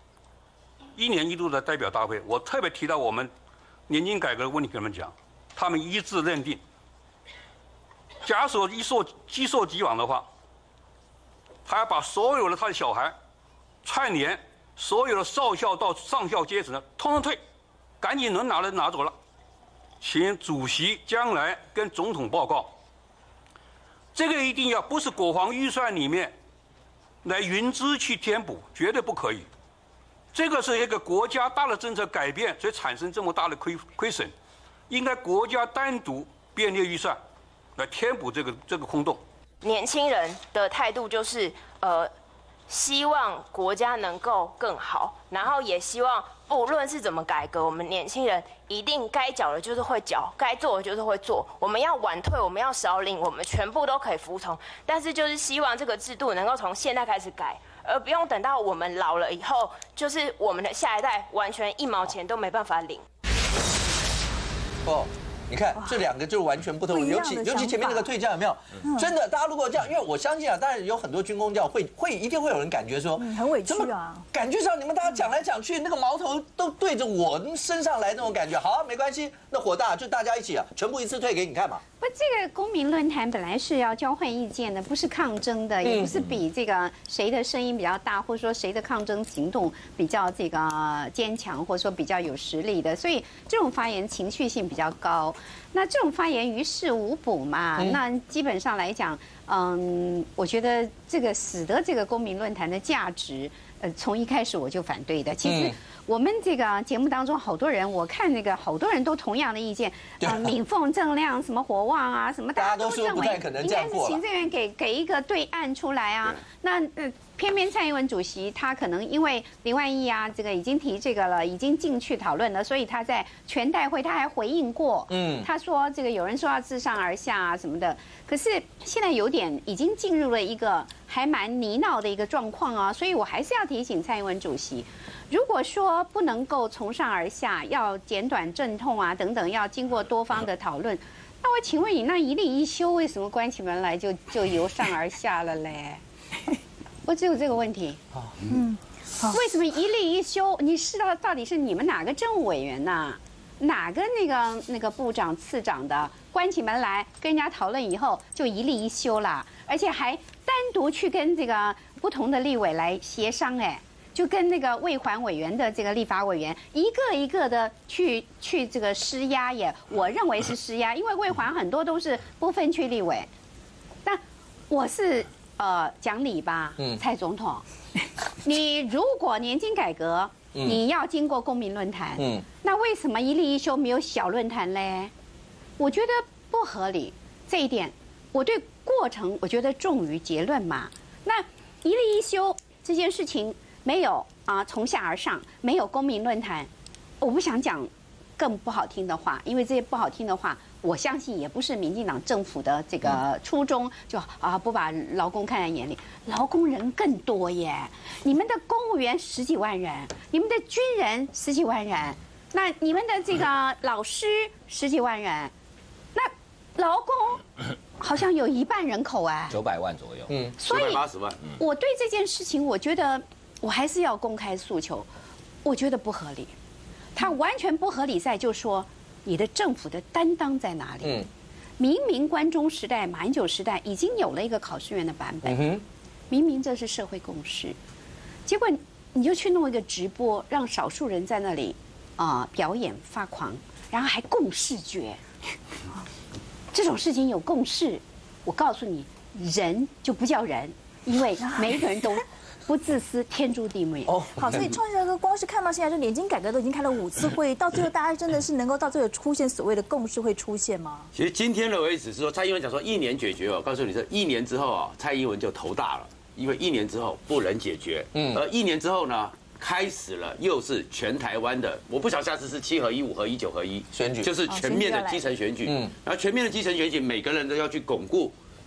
1年1度的代表大会，我特别提到我们年金改革的问题跟他们讲，他们一致认定，假如击硕即亡的话，他要把所有的他的小孩串联，所有的少校到上校阶层的通通退，赶紧能拿的拿走了，请主席将来跟总统报告。这个一定要不是国防预算里面来云支去填补，绝对不可以。这个是一个国家大的政策改变，所以产生这么大的亏损，应该国家单独编列预算来填补这个空洞。 年轻人的态度就是希望国家能够更好，然后也希望不论是怎么改革，我们年轻人一定该缴的就是会缴，该做的就是会做。我们要晚退，我们要少领，我们全部都可以服从。但是就是希望这个制度能够从现在开始改，而不用等到我们老了以后，就是我们的下一代完全1毛钱都没办法领。 哦。你看这两个就完全不同，尤其前面那个退将有没有？真的，大家如果这样，因为我相信啊，当然有很多军公教一定会有人感觉说， 很委屈啊， 感觉上你们大家讲来讲去，那个矛头都对着我身上来那种感觉。好，没关系，那火大就大家一起啊，全部一次退给你看嘛。 不，这个公民论坛本来是要交换意见的，不是抗争的，也不是比这个谁的声音比较大，或者说谁的抗争行动比较这个坚强，或者说比较有实力的，所以这种发言情绪性比较高。那这种发言于事无补嘛？那基本上来讲，我觉得这个使得这个公民论坛的价值，从一开始我就反对的。其实我们这个节目当中，好多人，我看那个好多人都同样的意见，敏凤、郑亮、什么火旺啊，什么大家都认为应该是行政院给一个对案出来啊。那偏偏蔡英文主席他可能因为林万益啊，这个已经提这个了，已经进去讨论了，所以他在全代会他还回应过，他说这个有人说要自上而下啊什么的，可是现在有点已经进入了一个还蛮泥淖的一个状况啊，所以我还是要提醒蔡英文主席，如果说不能够从上而下，要简短阵痛啊等等，要经过多方的讨论，那我请问你，那一例一休为什么关起门来就由上而下了嘞？我只有这个问题。为什么一例一休？你知道到底是你们哪个政务委员呐？哪个那个部长、次长的关起门来跟人家讨论以后就一例一休啦，而且还单独去跟这个不同的立委来协商，哎，就跟那个卫环委员的这个立法委员一个一个的去这个施压也，我认为是施压，因为卫环很多都是不分区立委，但我是。讲理吧，蔡总统，你如果年金改革，你要经过公民论坛，那为什么一例一休没有小论坛嘞？我觉得不合理，这一点我对过程我觉得重于结论嘛。那一例一休这件事情没有从下而上，没有公民论坛，我不想讲更不好听的话，因为这些不好听的话。我相信也不是民进党政府的这个初衷，就不把劳工看在眼里，劳工人更多耶，你们的公务员10几万人，你们的军人10几万人，那你们的这个老师10几万人，那劳工好像有1半人口哎 ，900万左右， 所以 980万， 我对这件事情，我觉得我还是要公开诉求，我觉得不合理，他完全不合理在就说。你的政府的担当在哪里？明明关中时代、马英九时代已经有了一个考试院的版本，明明这是社会共识，结果你就去弄一个直播，让少数人在那里表演发狂，然后还共视觉。这种事情有共识，我告诉你，人就不叫人，因为每一个人都。不自私，天诛地灭。 好，所以创新哥光是看到现在，这年金改革都已经开了5次会议，到最后大家真的是能够到最后出现所谓的共识会出现吗？ 其实今天的为止是说，蔡英文讲说1年解决哦，告诉你说1年之后蔡英文就头大了，因为1年之后不能解决。而1年之后呢，开始了又是全台湾的，我不晓得下次是7合1、5合1、9合1选举，就是全面的基层选举。然后全面的基层选举，每个人都要去巩固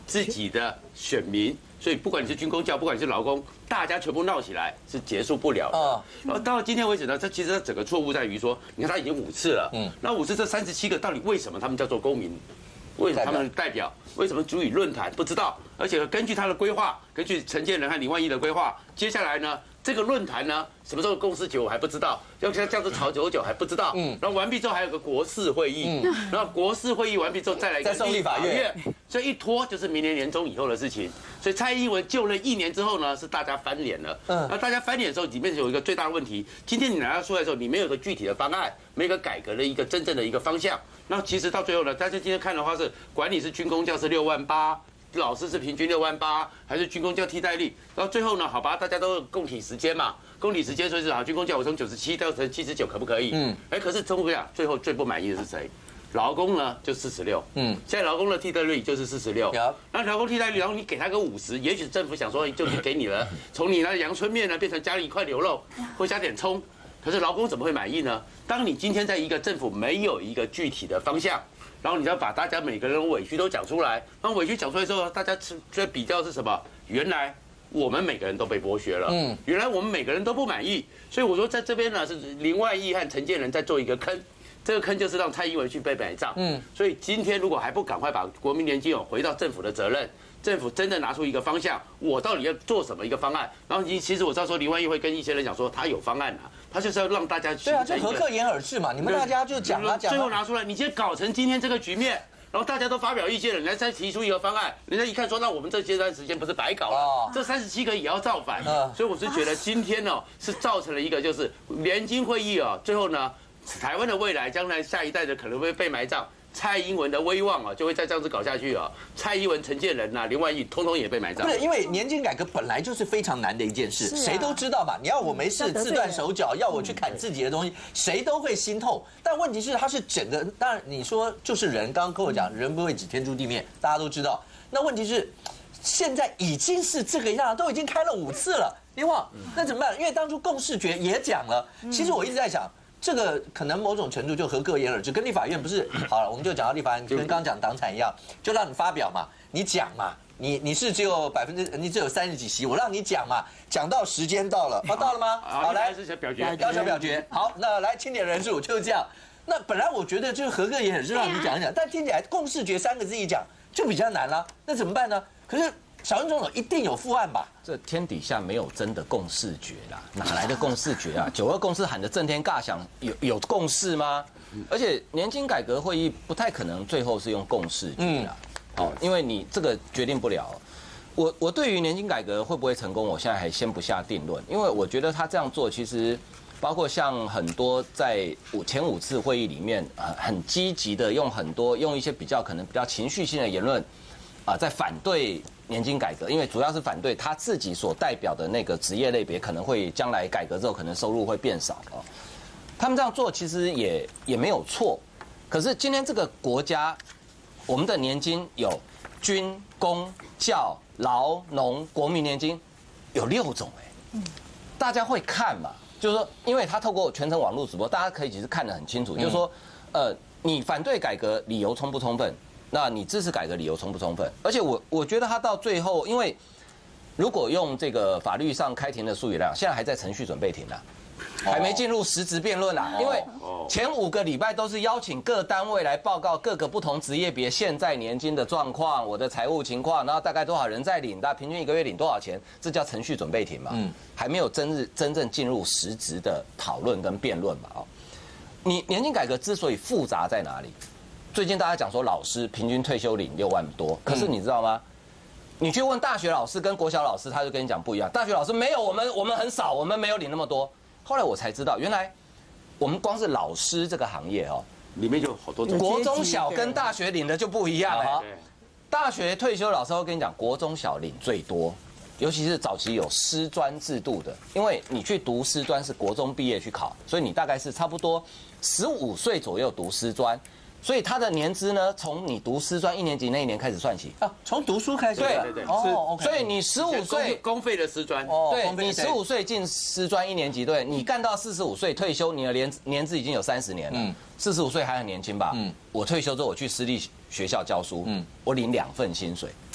自己的选民。所以不管你是军公教，不管你是劳工，大家全部闹起来是结束不了的。然后到今天为止呢，其实整个错误在于说，你看他已经5次了，那5次这37个到底为什么他们叫做公民？为什么他们代表？为什么足以论坛？不知道。而且根据他的规划，根据陈建仁和林万益的规划，接下来呢，这个论坛呢，什么时候共识我还不知道，要这样子吵久还不知道。然后完毕之后还有个国事会议，然后国事会议完毕之后再来一个立法院， 所以一拖就是明年年中以后的事情。所以蔡英文就任1年之后呢，是大家翻脸了。那大家翻脸的时候，里面有一个最大的问题，今天你拿出来的时候，你没有一个具体的方案，没有一个改革的一个真正的一个方向。那其实到最后呢，大家今天看的话是管理是军公教是6万8，老师是平均6万8，还是军公教替代率？然后最后呢，好吧，大家都共体时间嘛，共体时间，所以是好，军公教我从97调成79，可不可以？可是中国讲最后最不满意的是谁？劳工呢就46，现在劳工的替代率就是46，那劳工替代率，然后你给他个50，也许政府想说就是给你了，从你那阳春面呢变成加了一块牛肉，或加点葱。可是劳工怎么会满意呢？当你今天在一个政府没有一个具体的方向，然后你要把大家每个人的委屈都讲出来，然后委屈讲出来之后，大家在比较是什么？原来我们每个人都被剥削了，原来我们每个人都不满意，所以我说在这边呢是林万益和陈建仁在做一个坑。这个坑就是让蔡英文去被买账，所以今天如果还不赶快把国民年金回到政府的责任，政府真的拿出一个方向，我到底要做什么一个方案？然后其实我知道说林万益会跟一些人讲说他有方案啊，他就是要让大家对啊，就合客言而至嘛，你们大家就讲啊， 最后拿出来，你今天搞成今天这个局面。然后大家都发表意见了，人家再提出一个方案，人家一看说，那我们这段时间不是白搞了？这37个也要造反，所以我是觉得今天呢是造成了一个就是联经会议啊，最后呢。台湾的未来，将来下一代的可能会被埋葬，蔡英文的威望啊，就会再这样子搞下去啊。蔡英文、陈建仁林万益，通通也被埋葬。 不是，因为年金改革本来就是非常难的一件事，谁都知道嘛。你要我没事自断手脚，要我去砍自己的东西，谁都会心痛。但问题是，它是整个，当然你说就是人，刚刚跟我讲，人不会只天诛地灭，大家都知道。那问题是，现在已经是这个样，都已经开了5次了，林旺，那怎么办？因为当初共识决也讲了，其实我一直在想。这个可能某种程度就合各言而至，跟立法院不是好了，我们就讲到立法院，跟刚刚讲党产一样，就让你发表嘛，你讲嘛，你是只有你只有30几席，我让你讲嘛，讲到时间到了，到了吗？好，来要求表决，好，那来清点人数就是这样。那本来我觉得就是合各言而至，让你讲一讲，但听起来共识决3个字一讲就比较难了，那怎么办呢？可是。小英总统一定有副案吧？ 这天底下没有真的共识决啦，哪来的共识决啊？92共识喊得震天尬响，有共识吗？而且年金改革会议不太可能最后是用共识决啦，因为你这个决定不了。我对于年金改革会不会成功，我现在还先不下定论，因为我觉得他这样做其实。包括像很多在前5次会议里面，很积极的用一些可能比较情绪性的言论，在反对年金改革，因为主要是反对他自己所代表的那个职业类别可能会将来改革之后可能收入会变少哦。他们这样做其实也没有错，可是今天这个国家，我们的年金有军公教劳农国民年金有6种大家会看嘛？就是说，因为他透过全程网络直播，大家可以其实看得很清楚。就是说，你反对改革理由充不充分？那你支持改革理由充不充分？而且我觉得他到最后，因为如果用这个法律上开庭的术语来讲，现在还在程序准备庭啦，还没进入实质辩论啦。因为前5个礼拜都是邀请各单位来报告各个不同职业别现在年金的状况、我的财务情况，然后大概多少人在领，大概平均1个月领多少钱，这叫程序准备庭嘛。还没有真正进入实质的讨论跟辩论嘛。你年金改革之所以复杂在哪里？最近大家讲说老师平均退休领6万多，可是你知道吗？你去问大学老师跟国小老师，他就跟你讲不一样。大学老师没有，我们很少，我们没有领那么多。后来我才知道，原来我们光是老师这个行业里面就有好多种。 国中小跟大学领的就不一样大学退休老师会跟你讲，国中小领最多。尤其是早期有师专制度的，因为你去读师专是国中毕业去考，所以你大概是差不多15岁左右读师专，所以他的年资呢，从你读师专1年级那一年开始算起从读书开始。 对， OK。 所以你15岁公费的师专， 对，你15岁进师专1年级，对，你干到45岁退休，你的年资已经有30年了，45岁还很年轻吧？我退休之后我去私立学校教书，我领2份薪水。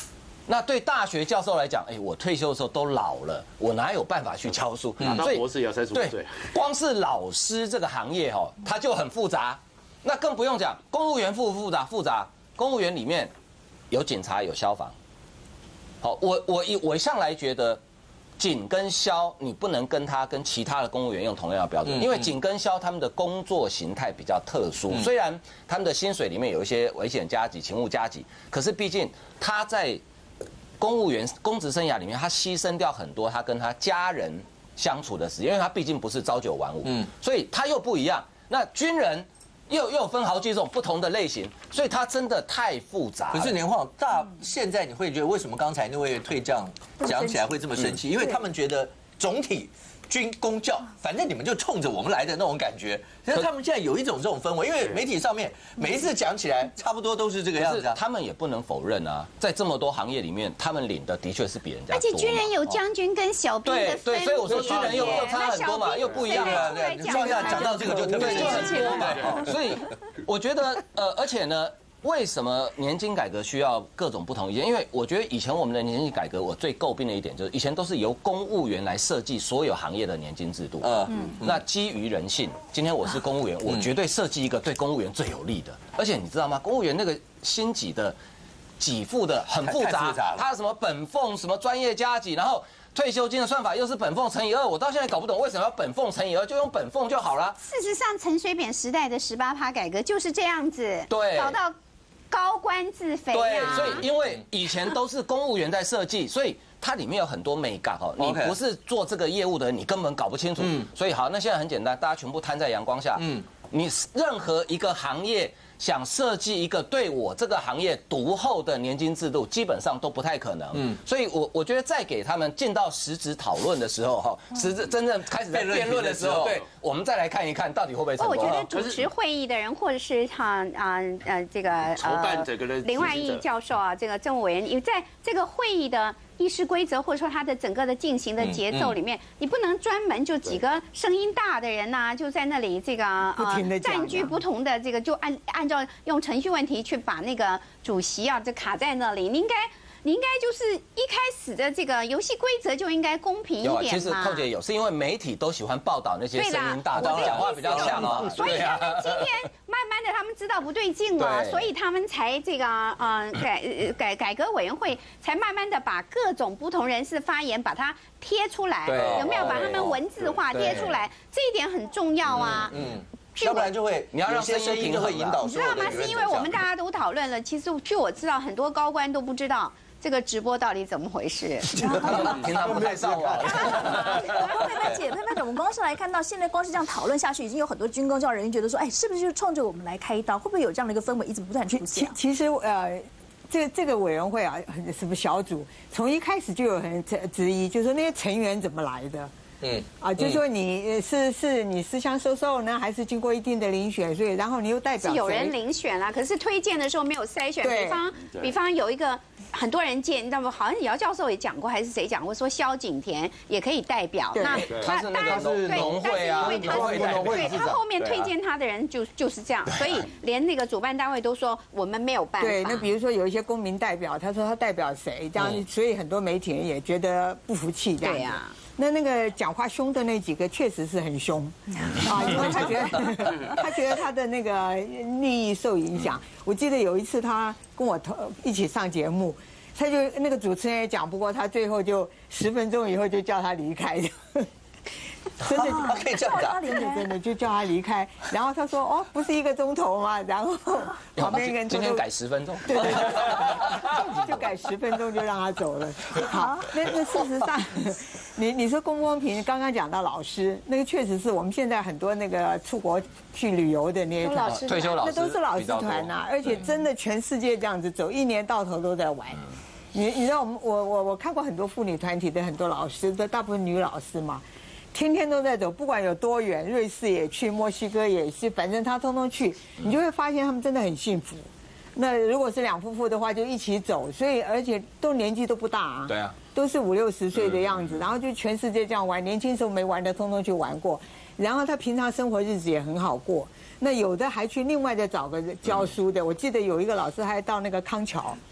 那对大学教授来讲，我退休的时候都老了，我哪有办法去教书？ 所以博士也要35岁。 光是老师这个行业它就很复杂，那更不用讲公务员复不复杂？复杂。公务员里面有警察，有消防。好，我向来觉得。警跟消，你不能跟其他的公务员用同样的标准，因为警跟消他们的工作形态比较特殊，虽然他们的薪水里面有一些危险加给、勤务加给，可是毕竟他在公务员公职生涯里面，他牺牲掉很多他跟他家人相处的时间，因为他毕竟不是朝九晚5，所以他又不一样。那军人又分好几种不同的类型，所以它真的太复杂。 可是年晃现在你会觉得为什么刚才那位退将讲起来会这么生气？因为他们觉得总体军公教，反正你们就冲着我们来的那种感觉。可是他们现在有一种这种氛围，因为媒体上面每一次讲起来差不多都是这个样子。 他们也不能否认啊，在这么多行业里面，他们领的的确是比人家多。 而且军人有将军跟小兵的分别， 对，所以我说军人又差很多嘛，又不一样了。 对，你说要讲到这个就特别很多嘛。所以我觉得而且呢。为什么年金改革需要各种不同意见？因为我觉得以前我们的年金改革，我最诟病的一点就是以前都是由公务员来设计所有行业的年金制度。那基于人性，今天我是公务员，我绝对设计一个对公务员最有利的。而且你知道吗？公务员那个薪给的给付的很复杂，它什么本俸、什么专业加给，然后。退休金的算法又是本俸乘以2，我到现在搞不懂为什么要本俸乘以2，就用本俸就好了。 事实上，陈水扁时代的18%改革就是这样子， 对， 搞到高官自肥。 对，所以因为以前都是公务员在设计，所以它里面有很多美感你不是做这个业务的人，你根本搞不清楚。所以好，那现在很简单，大家全部摊在阳光下。你任何一个行业。想设计一个对我这个行业独厚的年金制度，基本上都不太可能。所以我觉得在给他们进到实质讨论的时候，真正开始在辩论的时候，对，我们再来看一看到底会不会成功。 我觉得主持会议的人，或者是这个筹办这个林万益教授啊，这个政务委员，你在这个会议的议事规则，或者说它的整个的进行的节奏里面，你不能专门就几个声音大的人呐，就在那里这个占据不同的这个，就按照用程序问题去把那个主席啊就卡在那里。你应该就是一开始的这个游戏规则就应该公平一点嘛。 其实寇姐有，是因为媒体都喜欢报道那些声音大的，讲话比较呛所以他们今天慢慢的他们知道不对劲了，所以他们才这个改革委员会才慢慢的把各种不同人士发言把它贴出来，有没有把他们文字化贴出来？这一点很重要啊。 要不然就会你要让声音就会引导。 你知道吗？是因为我们大家都讨论了，其实据我知道，很多高官都不知道这个直播到底怎么回事。 平常不太上网。 佩佩姐，我们光是来看到现在光是这样讨论下去，已经有很多军公教人员觉得说，哎，是不是就冲着我们来开刀？会不会有这样的一个氛围一直不断出现？ 其实这个委员会啊，什么小组，从一开始就有人质疑，就是说那些成员怎么来的？就是说你是你私相授受呢，还是经过一定的遴选？所以然后你又代表有人遴选啦，可是推荐的时候没有筛选。比方有一个很多人见，那么好像姚教授也讲过，还是谁讲过，说萧景田也可以代表。 那他是农会啊， 对，他后面推荐他的人就是这样，所以连那个主办单位都说我们没有办法。 对，那比如说有一些公民代表，他说他代表谁，这样，所以很多媒体人也觉得不服气这样。对呀。那个讲话凶的那几个确实是很凶因为他觉得他的那个利益受影响。我记得有一次他跟我一起上节目，他就那个主持人也讲不过他，最后就10分钟以后就叫他离开。真的可以这样讲， 真的就叫他离开。然后他说：“哦，不是1个钟头吗？”然后旁边一个人今天改10分钟， 对，就改10分钟就让他走了。好，那事实上，你说公不公平？刚刚讲到老师，那个确实是我们现在很多那个出国去旅游的那些退休老师， 那都是老师团呐，而且真的全世界这样子走，1年到头都在玩。你知道我看过很多妇女团体的很多老师，都大部分女老师嘛。天天都在走，不管有多远，瑞士也去，墨西哥也去，反正他通通去，你就会发现他们真的很幸福。那如果是2夫妇的话，就一起走，所以而且都年纪都不大啊， 对啊， 都是50、60岁的样子，然后就全世界这样玩，年轻时候没玩的通通去玩过，然后他平常生活日子也很好过。那有的还去另外再找个教书的，我记得有一个老师还到那个康桥。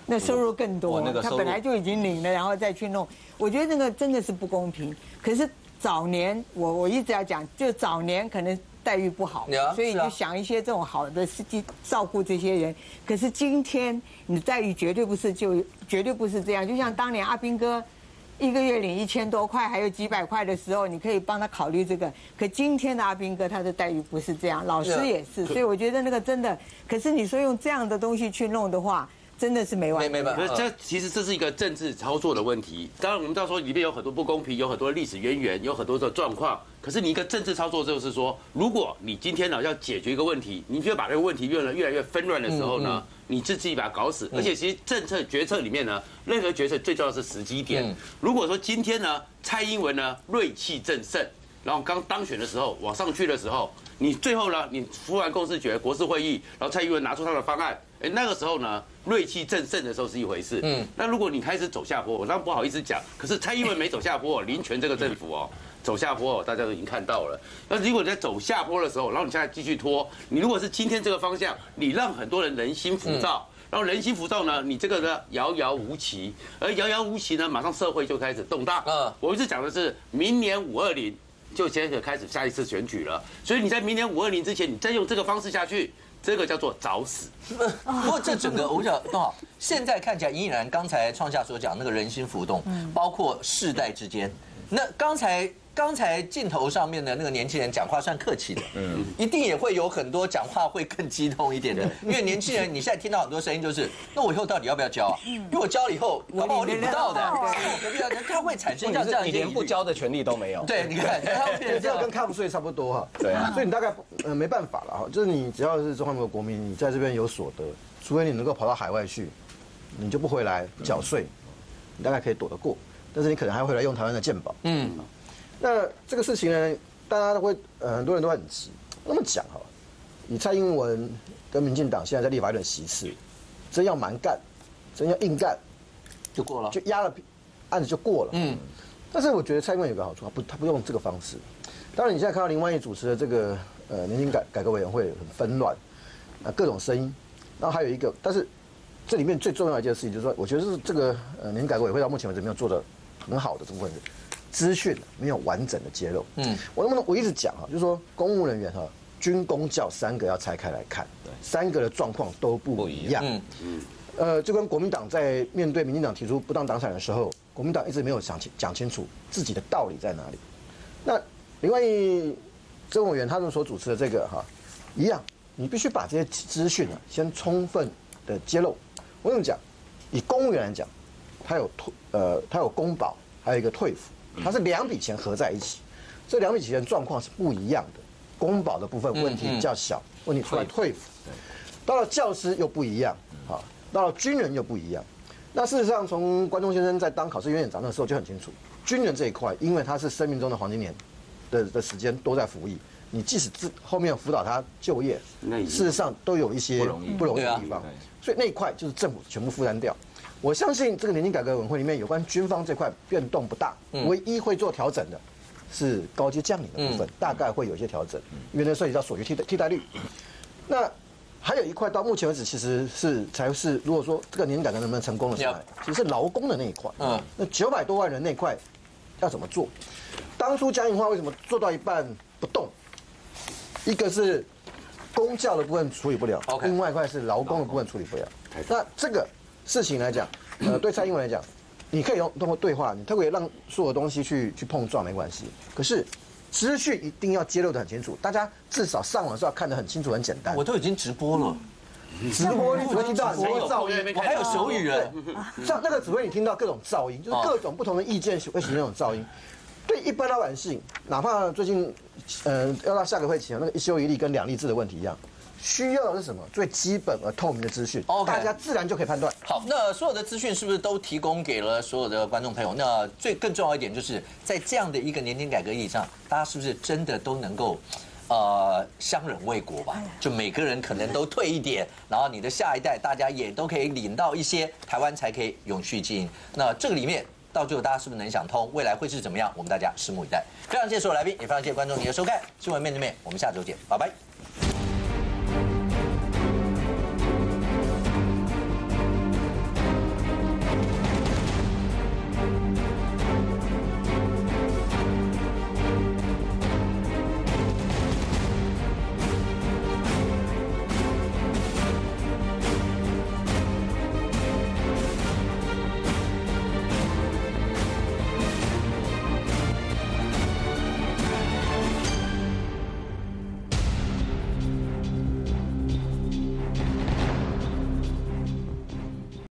那收入更多，他本来就已经领了，然后再去弄，我觉得那个真的是不公平。可是早年我一直要讲，就早年可能待遇不好，所以你就想一些这种好的事情照顾这些人。可是今天你的待遇绝对不是这样，就像当年阿兵哥。1个月领1000多块，还有几百块的时候，你可以帮他考虑这个。可今天的阿兵哥他的待遇不是这样，老师也是，所以我觉得那个真的。可是你说用这样的东西去弄的话，真的是没完没了。 可是其实这是一个政治操作的问题。当然我们到时候里面有很多不公平，有很多历史渊源，有很多的状况。可是你一个政治操作就是说，如果你今天呢要解决一个问题，你就把这个问题越来越纷乱的时候呢？你自己把它搞死，而且其实政策决策里面呢，任何决策最重要的是时机点。如果说今天呢，蔡英文呢锐气正盛，然后刚当选的时候往上去的时候，你最后呢，你出完共识决国是会议，然后蔡英文拿出他的方案，那个时候呢，锐气正盛的时候是一回事。那如果你开始走下坡，我当然不好意思讲，可是蔡英文没走下坡，林权这个政府走下坡，大家都已经看到了。那如果你在走下坡的时候，然后你现在继续拖，你如果是今天这个方向，你让很多人人心浮躁，然后人心浮躁呢，你这个呢遥遥无期，而遥遥无期呢，马上社会就开始动荡。我一直讲的是明年520就现在开始下一次选举了，所以你在明年520之前，你再用这个方式下去，这个叫做找死。 不过这整个我想更好，现在看起来，依然刚才创夏所讲那个人心浮动，包括世代之间，那刚才镜头上面的那个年轻人讲话算客气的，一定也会有很多讲话会更激动一点的，因为年轻人你现在听到很多声音就是，那我以后到底要不要交啊？因为我交了以后，搞不好我领不到的，他会产生这样你连不交的权利都没有。 对，你看，他会变成这样跟课税差不多哈。对啊，所以你大概没办法了哈，就是你只要是中华民国国民，你在这边有所得，除非你能够跑到海外去，你就不回来缴税，你大概可以躲得过，但是你可能还会回来用台湾的健保。那这个事情呢，大家都会很多人都很急。那么讲哈，以蔡英文跟民进党现在在立法院的席次，真要蛮干，真要硬干， 就过了， 就压了案子就过了。但是我觉得蔡英文有个好处，他不用这个方式。当然你现在看到林万益主持的这个年金改革委员会很纷乱，各种声音。然后还有一个，但是这里面最重要的一件事情就是说，我觉得是这个年金改革委员会到目前为止没有做的很好的这部分。资讯没有完整的揭露。我一直讲就是说公务人员军公教3个要拆开来看，3个的状况都不一样。就跟国民党在面对民进党提出不当党产的时候，国民党一直没有讲清楚自己的道理在哪里。那另外郑委员他们所主持的这个一样，你必须把这些资讯先充分的揭露。我跟你讲，以公务员来讲，他有公保，还有一个退抚。它是2笔钱合在一起，这2笔钱状况是不一样的。公保的部分问题比较小，问题出来退抚。到了教师又不一样，到了军人又不一样。那事实上，从关仲先生在当考试院长的时候就很清楚，军人这一块，因为他是生命中的黄金年的时间都在服役，你即使后面辅导他就业，事实上都有一些不容易的地方，所以那一块就是政府全部负担掉。我相信这个年金改革委员会里面有关军方这块变动不大，唯一会做调整的是高阶将领的部分，大概会有一些调整，因为那涉及到所需替代率。那还有一块到目前为止其实才是如果说这个年金改革能不能成功的时候，其实是劳工的那一块。那900多万人那块要怎么做？当初江宜桦为什么做到一半不动？一个是公教的部分处理不了，另外一块是劳工的部分处理不了。那这个事情来讲，对蔡英文来讲，你可以通过对话，你可以让所有东西去碰撞没关系。可是资讯一定要揭露得很清楚，大家至少上网是要看得很清楚、很简单。 我都已经直播了， 直播你只会听到很多噪音， 我还有手语人， 像那个只会你听到各种噪音，就是各种不同的意见会形成那种噪音。对一般老百姓，哪怕最近要到下个会期那个1修1例跟2例制的问题一样。需要的是什么？最基本而透明的资讯，大家自然就可以判断。 好，那所有的资讯是不是都提供给了所有的观众朋友？那更重要一点，就是在这样的一个年金改革议题上，大家是不是真的都能够，相忍为国吧？就每个人可能都退一点，然后你的下一代大家也都可以领到一些，台湾才可以永续经营。那这个里面到最后大家是不是能想通？未来会是怎么样？我们大家拭目以待。非常谢谢所有来宾，也非常谢谢观众你的收看。新闻面对面，我们下周见，拜拜。